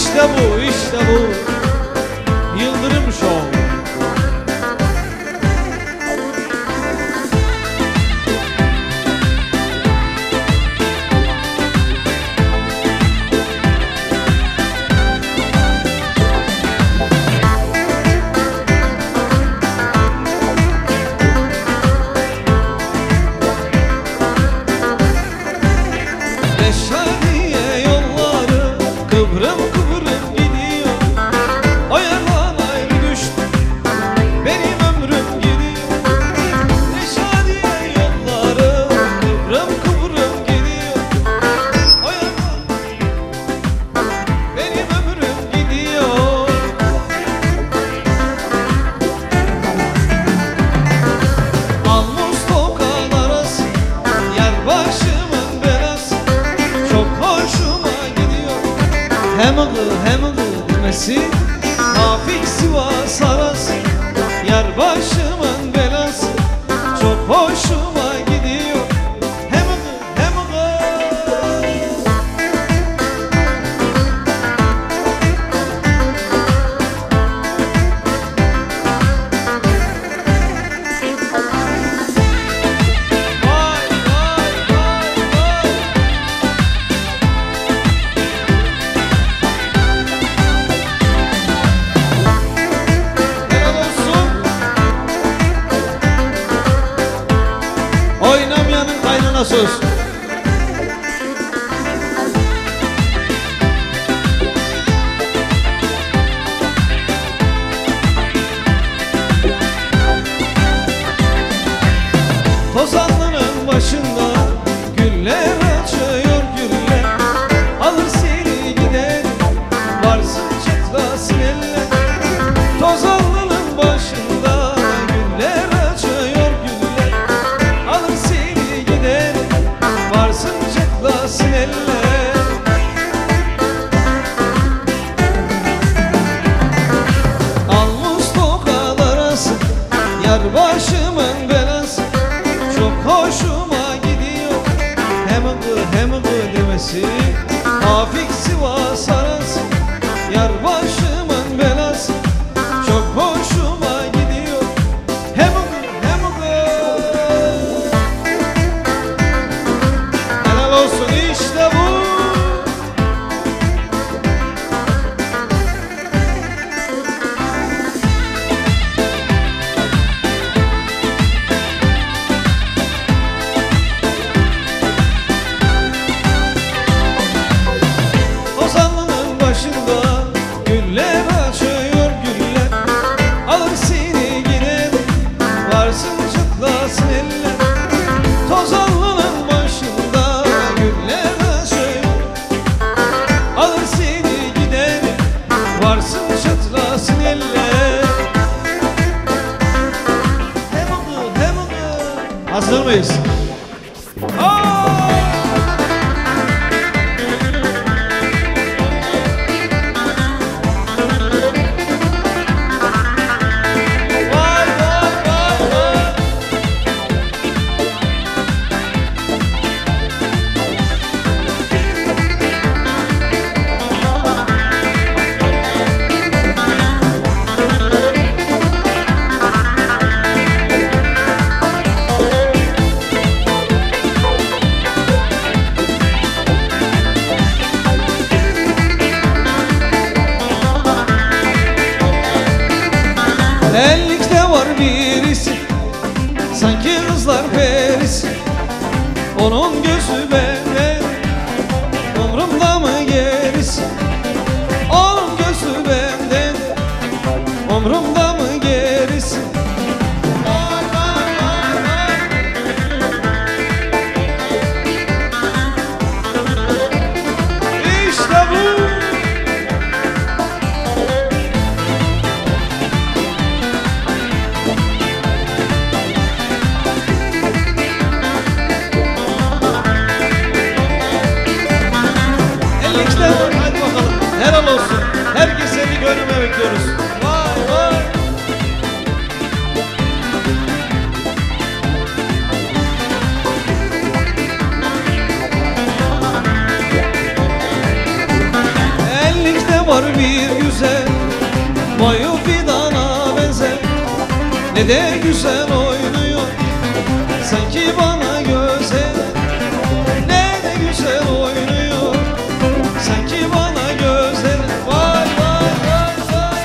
İşte bu, işte bu Yıldırım Show. Reşadiye yolları kıvrım kıvrım gidiyor. O yalan ayrı düştü, benim ömrüm gidiyor. Reşadiye yolları kıvrım kıvrım gidiyor. O yalan benim ömrüm gidiyor. Almış tokan arası yer başımın belası. Çok hoşuma gidiyor hem ıgı hem ıgı demesi. Hafik Sivas arası yer başımın belası. Çok hoşuma gidiyor hem ıgı hem ıgı. Oynamayanın kaynana söz. Tozanlının başında güller açıyor güller. Alır seni gider, varsın çıtlasın eller. Tozanlının başında güller açıyor güller. Alır seni gider, varsın çıtlasın eller. Almış tokat arası yar başımın belası. Çok hoşuma gidiyor hem ıgı hem ıgı demesi. Hafik Sivas arası yar başımın belası. Çok hoşuma gidiyor hem ıgı hem ıgı. Helal olsun, işte bu. Ozanlının başında güller açıyor güller. Alır seni gider, varsın çıtlasın eller. Tozanlının başında güller açıyor. Alır seni gider, varsın çıtlasın eller. Hem ıgı hem ıgı. Hazır mıyız? Ellikte var birisi, sanki kızlar perisi. Onun gözü bende, umrumda mı gerisi? Onun gözü bende, umrumda mı gerisi? İşte bu. var bir güzel, mayu fidana benzer. Ne de güzel oynuyor, sanki bana güzel. Ne de güzel oynuyor, sanki bana güzel. Vay vay vay vay.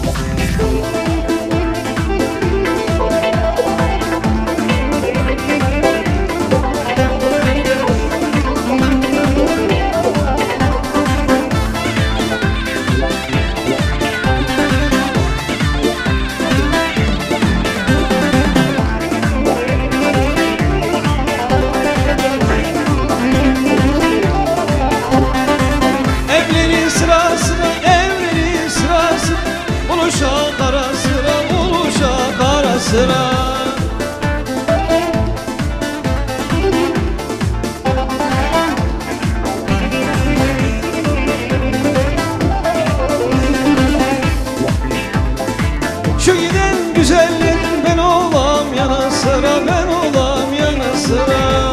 Evlerin sırasına, evlerin sırasına, buluşak ara sıra, buluşak ara sıra. Şu giden güzellerin ben olam yana sıra, ben olam yana sıra.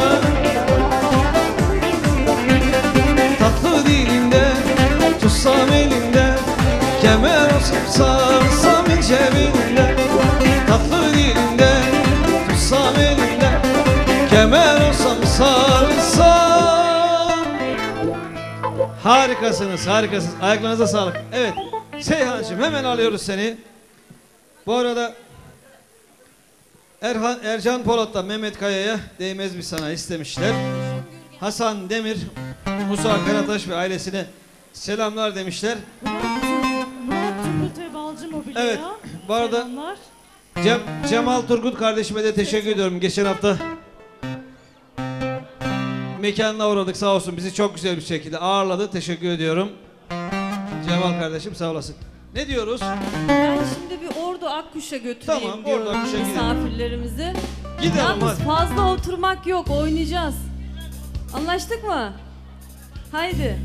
Tatlı dilinde, tutsam elinde, kemer olsam sarsam cebinde. Tatlı dilinde, tutsam elinde, kemer olsam sarsam. Harikasınız, harikasınız. Ayaklarınıza sağlık. Evet, Seyhan'cığım hemen alıyoruz seni. Bu arada Erhan, Ercan Polat'ta Mehmet Kaya'ya değmez mi sana istemişler. Hasan Demir, Musa Karataş ve ailesine selamlar demişler. Murat Turgut ve Balcı Mobilya. Evet, bu arada Selamlar. Cem, Cemal Turgut kardeşime de teşekkür ediyorum. Geçen hafta mekanına uğradık, sağ olsun bizi çok güzel bir şekilde ağırladı. Teşekkür ediyorum. Cemal kardeşim sağ olasın. Ne diyoruz? Ben şimdi bir Ordu Akkuş'a götüreyim Tamam, diyorum Ordu Akkuş'a gidelim. misafirlerimizi. Gidelim, Yalnız hadi. fazla oturmak yok, oynayacağız. Anlaştık mı? Haydi.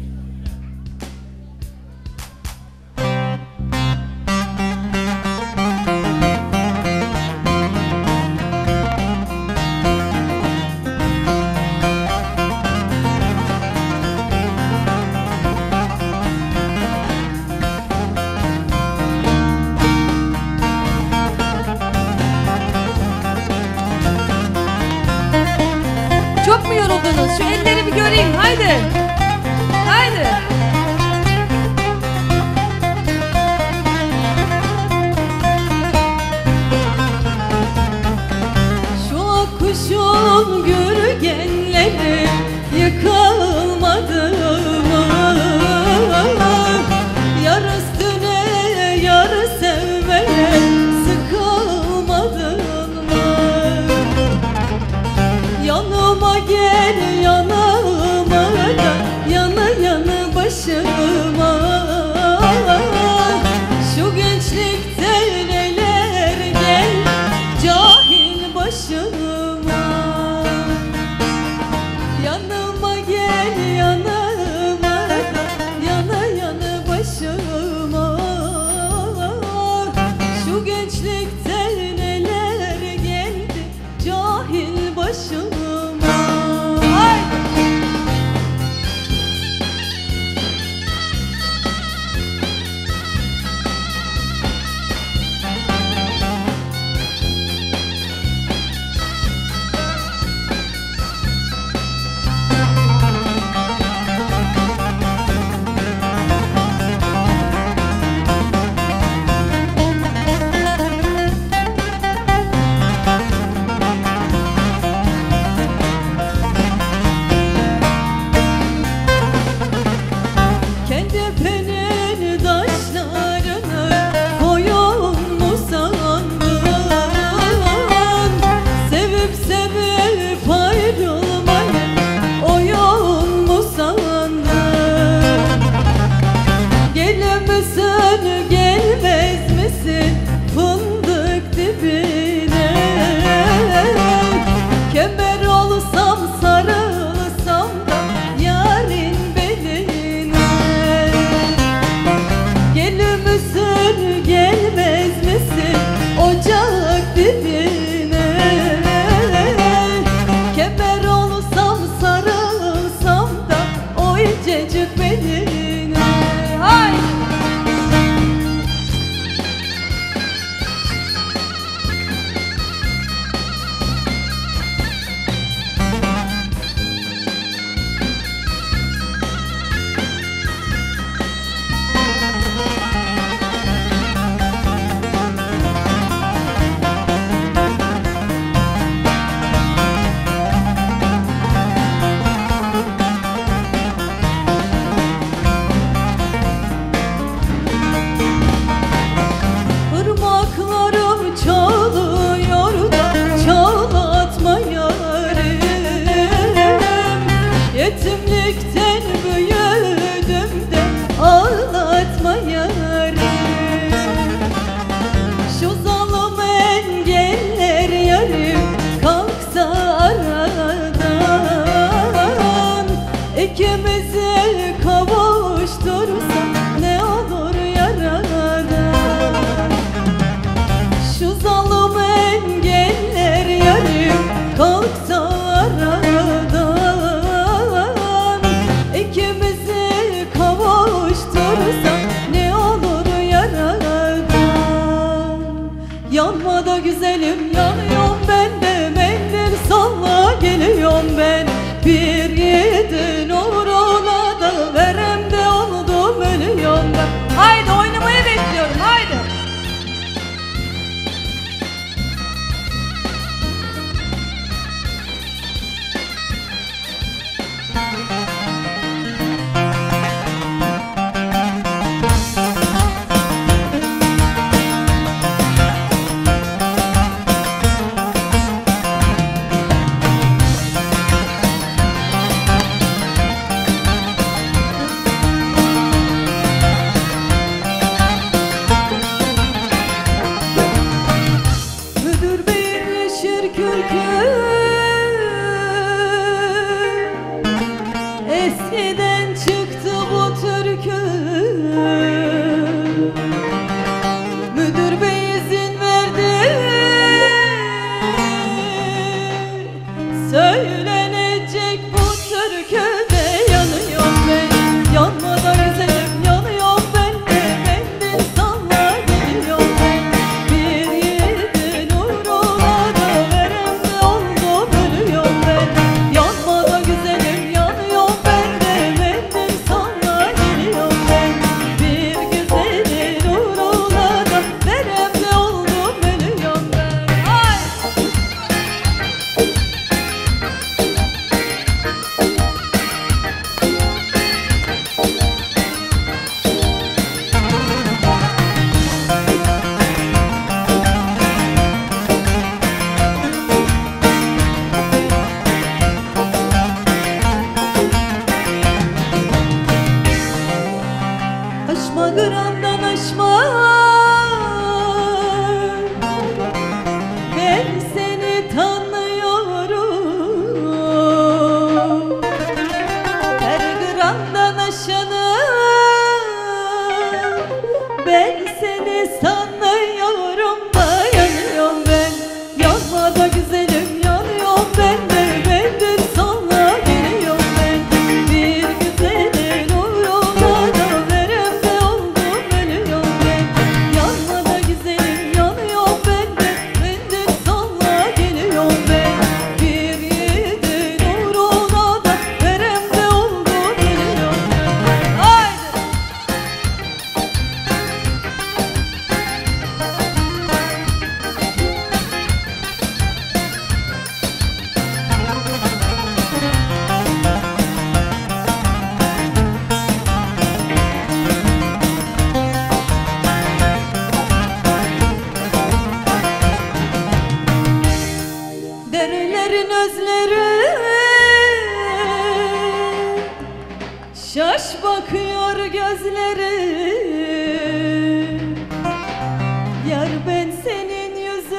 Çok mu yoruldunuz? Şu elleri bir göreyim. Haydi. Haydi. Şu kuşun gürgenleri yıkılmadı mı? Yar üstüne yar sevmeye sıkılmadın mı? Yanıma gel yanıma da yana yana başıma. Şu gençlikte neler gel cahil başıma. Yanıma gel yanıma da yana yana başıma. Şu gençlikte neler geldi cahil başıma. incecik beline. Hay! tanışmak. Ben seni tanıyorum, her gramdan aşanı. Ben seni sanıyorum da yanıyorum ben. Yanma da güzelim, yanıyorum ben de. Bendir sana geliyorum ben. Bir güzelin uğruna da verem de oldum ölüyorum ben. Yanma da güzelim, yanıyorum ben de. Bendir sana geliyorum ben. Bir yiğidin uğruna da verem de oldum ölüyorum ben. Haydi! Derelerin özleri şaş bakıyor gözleri. Yar ben senin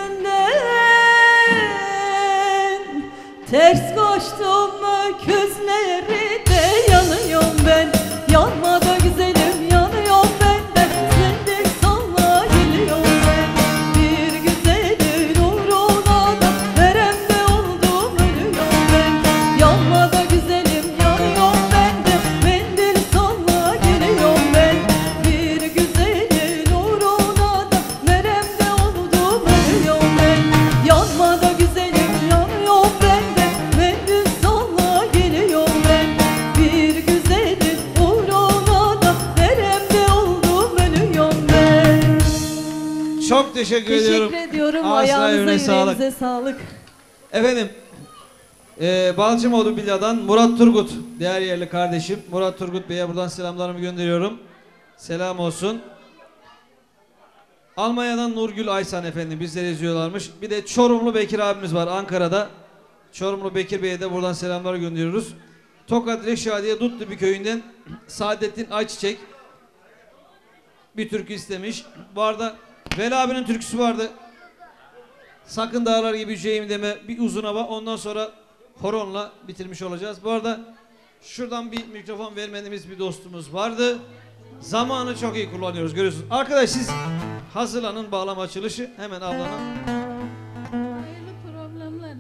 yüzünden ters koştum öküzleri de yanıyorum ben. Yanma da güzelim, yanıyorum ben de. Sendir sana geliyorum ben. Bir güzelin uğruna da verem de oldum ölüyorum ben. Yanma da güzelim, yanıyorum ben de. Mendil sana geliyorum ben. Bir güzelin uğruna da verem de oldum ölüyorum ben. Yanma da güzelim, yanıyorum ben de. Mendil sana geliyorum ben. Bir güzelin uğruna da verem de oldum ölüyorum ben. Çok teşekkür, ediyorum. Teşekkür ediyorum. Ağzına, Ayağınıza, yüreğine sağlık. yüreğinize sağlık. Efendim, e, Balcımoğlu Bilya'dan Murat Turgut, değer yerli kardeşim. Murat Turgut Bey'e buradan selamlarımı gönderiyorum. Selam olsun. Almanya'dan Nurgül Aysan efendim bizleri izliyorlarmış. Bir de Çorumlu Bekir abimiz var Ankara'da. Çorumlu Bekir Bey'e de buradan selamlar gönderiyoruz. Tokat Reşadiye Dutlu bir köyünden Saadettin Ayçiçek bir türkü istemiş. Bu arada Veli abinin türküsü vardı. Sakın dağlar gibi yüceğim deme, bir uzun hava, ondan sonra horonla bitirmiş olacağız. Bu arada şuradan bir mikrofon vermediğimiz bir dostumuz vardı. Zamanı çok iyi kullanıyoruz, görüyorsunuz. Arkadaş siz hazırlanın, bağlama açılışı hemen ablanın. Hayırlı problemler.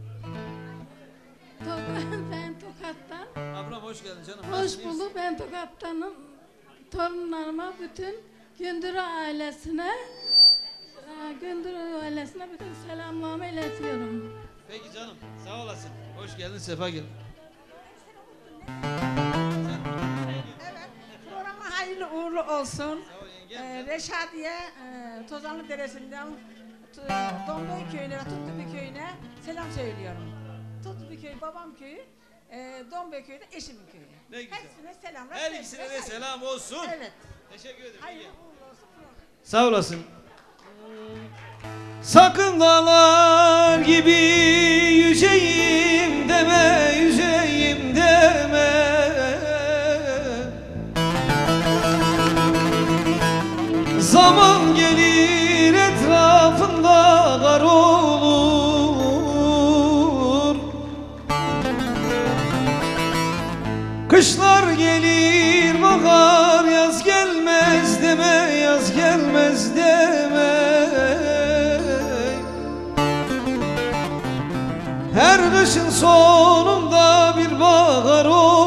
Tokat, ben Tokat'tan. Ablam hoş geldin canım. Hoş bulduk, ben Tokat'tanım. Torunlarıma, bütün Gündürü ailesine, Gündürü ailesine bütün selamlarımı iletiyorum. Peki canım, sağ olasın. Hoş geldin, sefa geldin. Programa hayırlı uğurlu olsun. Ee, Reşadiye, e, Tozanlı Deresi'nden Domboy köyüne, Tutlubi köyüne selam söylüyorum. Tutlubi köyü babam köyü, e, Domboy köyü de eşimin köyü. Ne güzel. Hepsine selamlar. Her ikisine de selam olsun. Evet. Teşekkür ederim. Hayırlı uğurlu olsun. Sağ olasın. Sakın dağlar gibi yüceğim deme, yüceğim deme. Zaman gelir etrafında kar olur. Kışlar gelir bahar, yaz gelmez deme, yaz gelmez deme. Her kışın sonunda bir bahar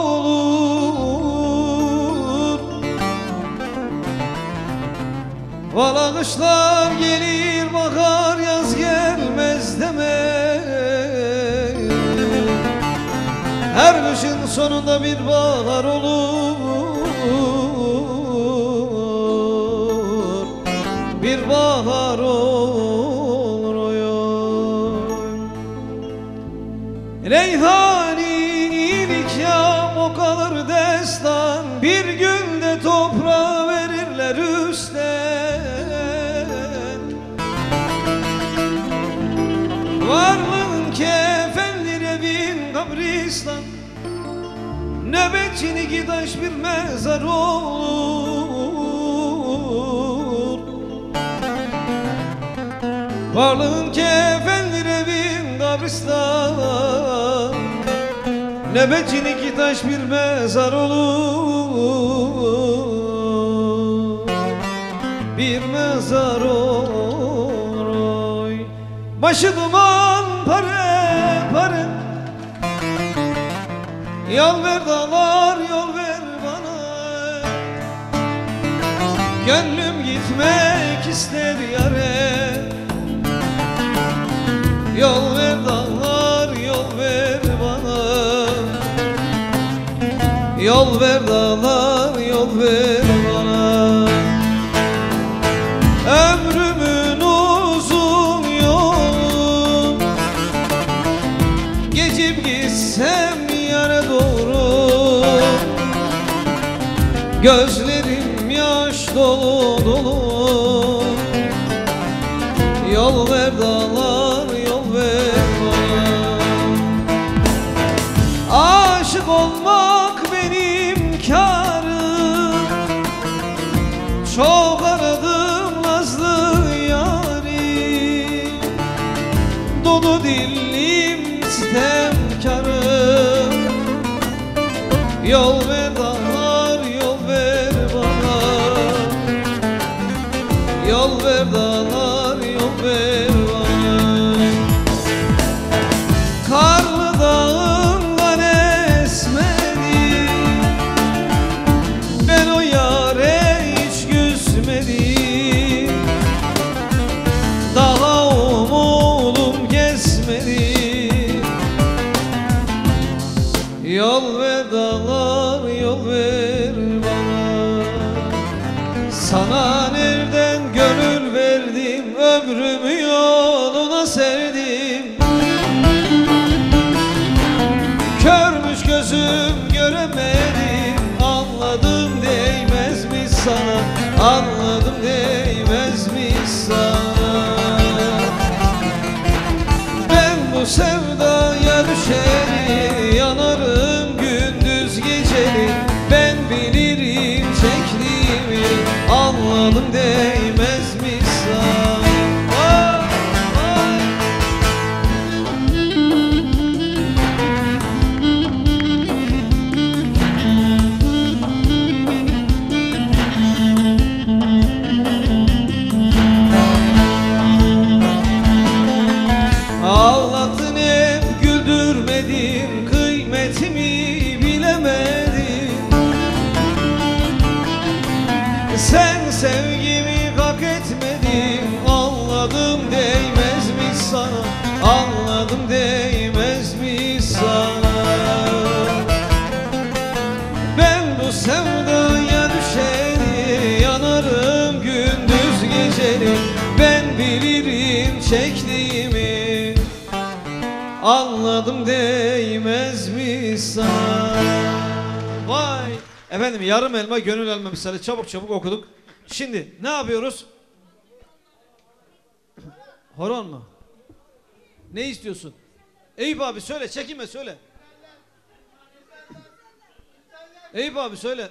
olur. Valla kışlar gelir bahar, yaz gelmez deme. Her kışın sonunda bir bahar olur. Bir bahar olur oy. Reyhani nikah o kalır destan. Bir günde toprağa verirler üstten. Varlığın kefendir evin kabristan. Nöbetçini gidaş bir mezar olur. Varlığın kefendir evin kabristan, nöbetçin iki taş bir mezar olur, bir mezar olur. Başı duman pare pare, yol ver dağlar yol ver bana. Gönlüm gitmek ister yare, yol ver dağlar yol ver bana. Yol ver dağlar yol ver bana. Ömrümün uzun yolu, geçip gitsem yere doğru. Gözlerim yaş dolu dolu. Yol ver dağlar yol ver bana. Aşık olmak benim kârım, çok aradım nazlı yâri. Dolu dilim sitemkârım. Yol ver dağlar yol ver bana. Yol ver dağlar yol ver bana. Karlı dağından esmedi, ben o yâre hiç küsmedim. Daha umudum kesmedi. Yol ver dağlar yol ver bana. Sana nereden gönül verdim, ömrümü yoluna serdim. Körmüş gözüm göremedim, anladım değmez mi sana, anladım değmez mi sana. Ben bu sevdaya düşerim, yanarım gündüz geceli. Ben bilirim çektiğimi, anladım değmez mi sana. Vay, vay. Ağlattın hep güldürmedin, kıymetimi bilemedin. Sen sevgimi hak etmedin, anladım değmez mi sana, anladım değmez mi sana. Ben bu sevdaya düşeni, yanarım gündüz geceli. Ben bilirim çektiğimi, anladım değmez mi sana. Vay! Efendim yarım elma gönül elma misali çabuk çabuk okuduk. Şimdi ne yapıyoruz? Horon mu? Ne istiyorsun? Eyüp abi söyle, çekinme söyle. Eyüp abi söyle.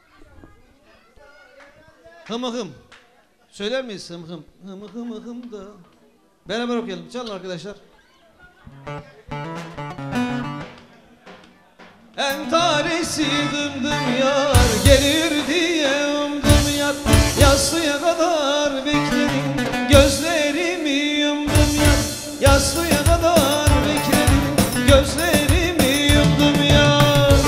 Hımı hım. Söyler miyiz hım hım? Hımı hımı hım da. Beraber okuyalım. Çalın arkadaşlar. Entaresi dımdım yar, gelir diye umdum yar. Yaslıya kadar bekledim, gözlerimi yumdum yar. Yaslıya kadar bekledim, gözlerimi yumdum yar.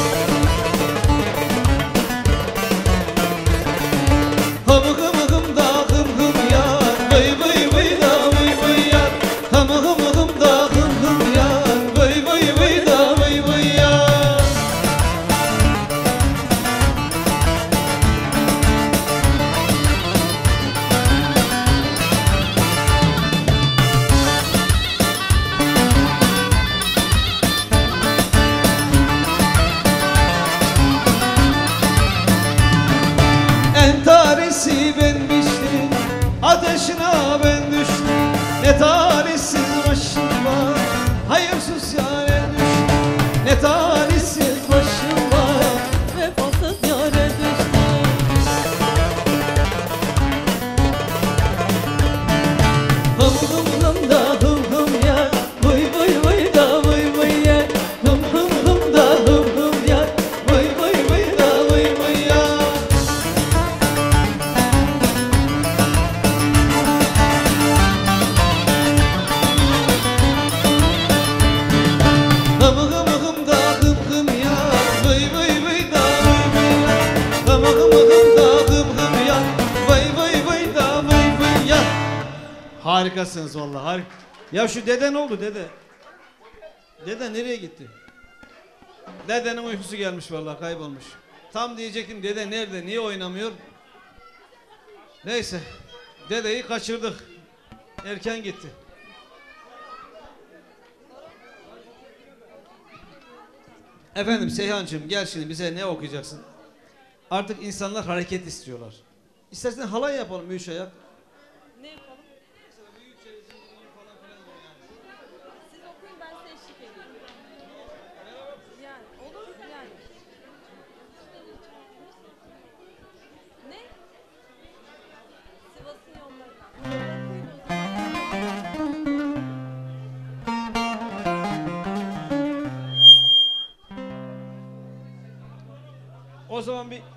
Hımı hımı hım da hım hım yar, vıy vıy vıy da vıy vıy yar. Hımı hımı hım da hım hım yar, vıy vıy vıy da vıy vıy yar. Entaresi ben biçtim, ateşine ben düştüm. Ne talihsiz başım var, hayırsız yâre düştüm. Ne talihsiz başım var, vefasız yâre düştüm. Hım hım Harikasınız vallahi. Harik ya şu dede ne oldu dede? Dede nereye gitti? Dedenin uykusu gelmiş vallahi, kaybolmuş. Tam diyecektim dede nerede, niye oynamıyor? Neyse, dedeyi kaçırdık. Erken gitti. Efendim Seyhancığım gel şimdi bize ne okuyacaksın? Artık insanlar hareket istiyorlar. İstersen halay yapalım üç ayak. Ne yapalım? Siz okuyun, ben size eşlik edeyim. Yani olur yani. Ne? Sivas'ın yollarından. O zaman bir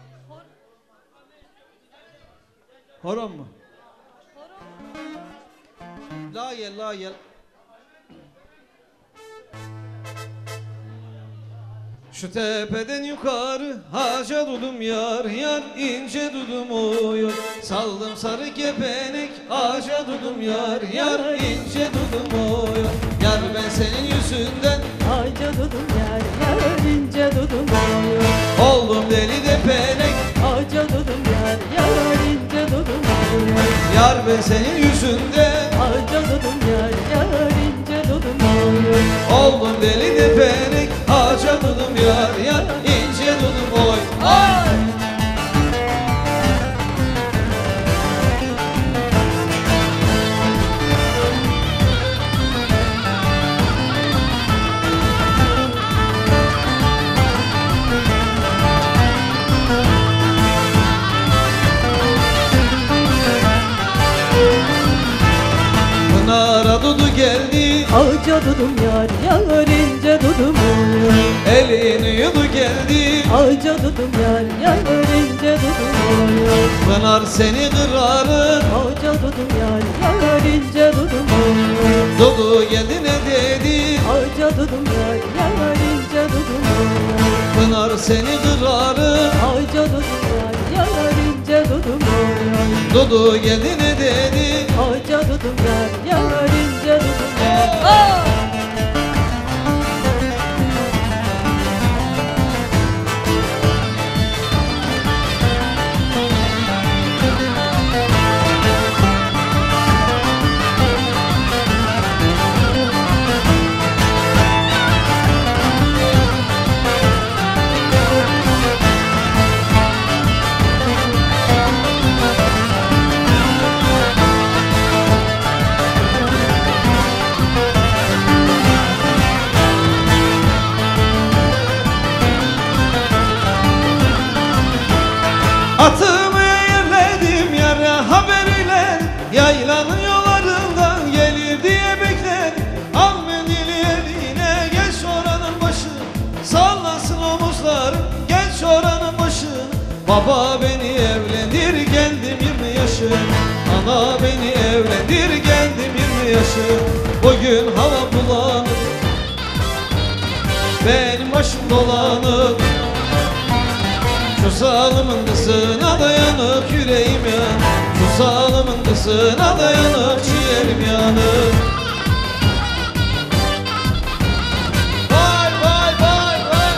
horon mu? La gel, la gel. Şu tepeden yukarı haca dudum yar yar, ince dudum uyur. Saldım sarı kepenek haca dudum yar yar, ince dudum uyur. Yar ben senin yüzünden haca dudum yar yar, ince dudum uyur. Oldum deli de pelek haca dudum yar yar, ince dudum uyur. Yar ben senin yüzünden haca dudum yar yar, ince dudum uyur. Oldum deli de pelek haca dudum yar yar, ince dudum oy. Ay! Pınar'a dudu geldi haca dudum yar yar, ince dudum uyur. Elini yudu geldi haca dudum yar yar, ince dudum uyur. Pınar seni kırarım haca dudum yar yar, ince dudum uyur. Dudu geldi ne dedi haca dudum yar yar, ince dudum uyur. Pınar seni kırarım haca dudum yar yar, ince dudum uyur. Dudu geldi ne dedi haca dudum yar yar, ince dudum uyur. Atımı yerledim yara haberler, yaylanın yollarından gelir diye bekler. Al mendili eline, geç oranın başı, sallasın omuzları, geç oranın başı. Baba beni evlendir, geldim yirmi yaşım. Ana beni evlendir, geldim yirmi yaşım. Bugün hava bulanık, benim başım dolanık. Şu zalimin kızına dayanıp yüreğim yan, şu zalimin kızına dayanıp ciğerim yanır. Vay vay vay vay.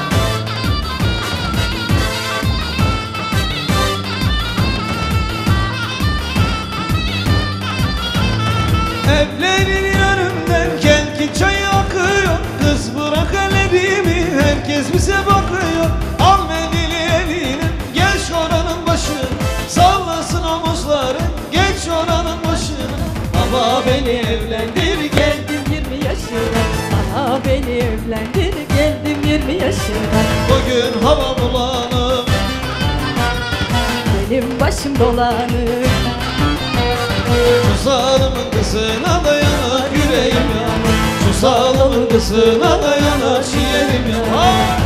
Evlerin yanından kelki çayı akıyor, kız bırak ellerimi, herkes bize bakıyor. Al mendili eline, geç oranın başı, sallasın omuzları, geç oranın başı. Baba beni evlendir, Geldim yirmi yaşına, ana beni evlendir. Geldim yirmi yaşına, bugün hava bulanık, benim başım dolanık. şu zalimin kızına dayanır yüreğim yanır, şu zalimin kızına dayanır ciğerim yanır.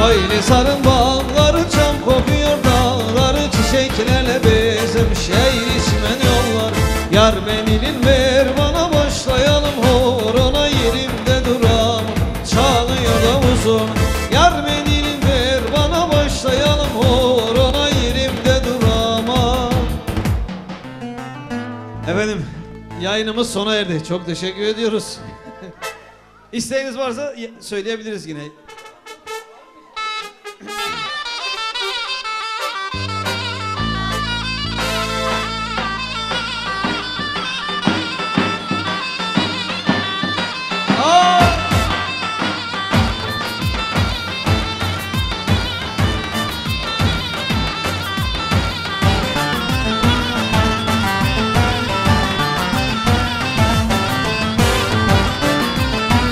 Koylisar'ın bağları çam kokuyor, dağları çiçeklerle bezmiş. Eğrismen yollar, yar beni ver bana, başlayalım horona, yerimde duram çalıyor davuzum. Yar beni ver bana, başlayalım horona, yerimde duram. Efendim, yayınımız sona erdi. Çok teşekkür ediyoruz. İsteğiniz varsa söyleyebiliriz yine.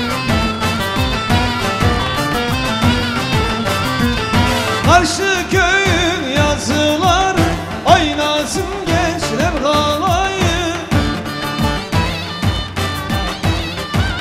Karşı köy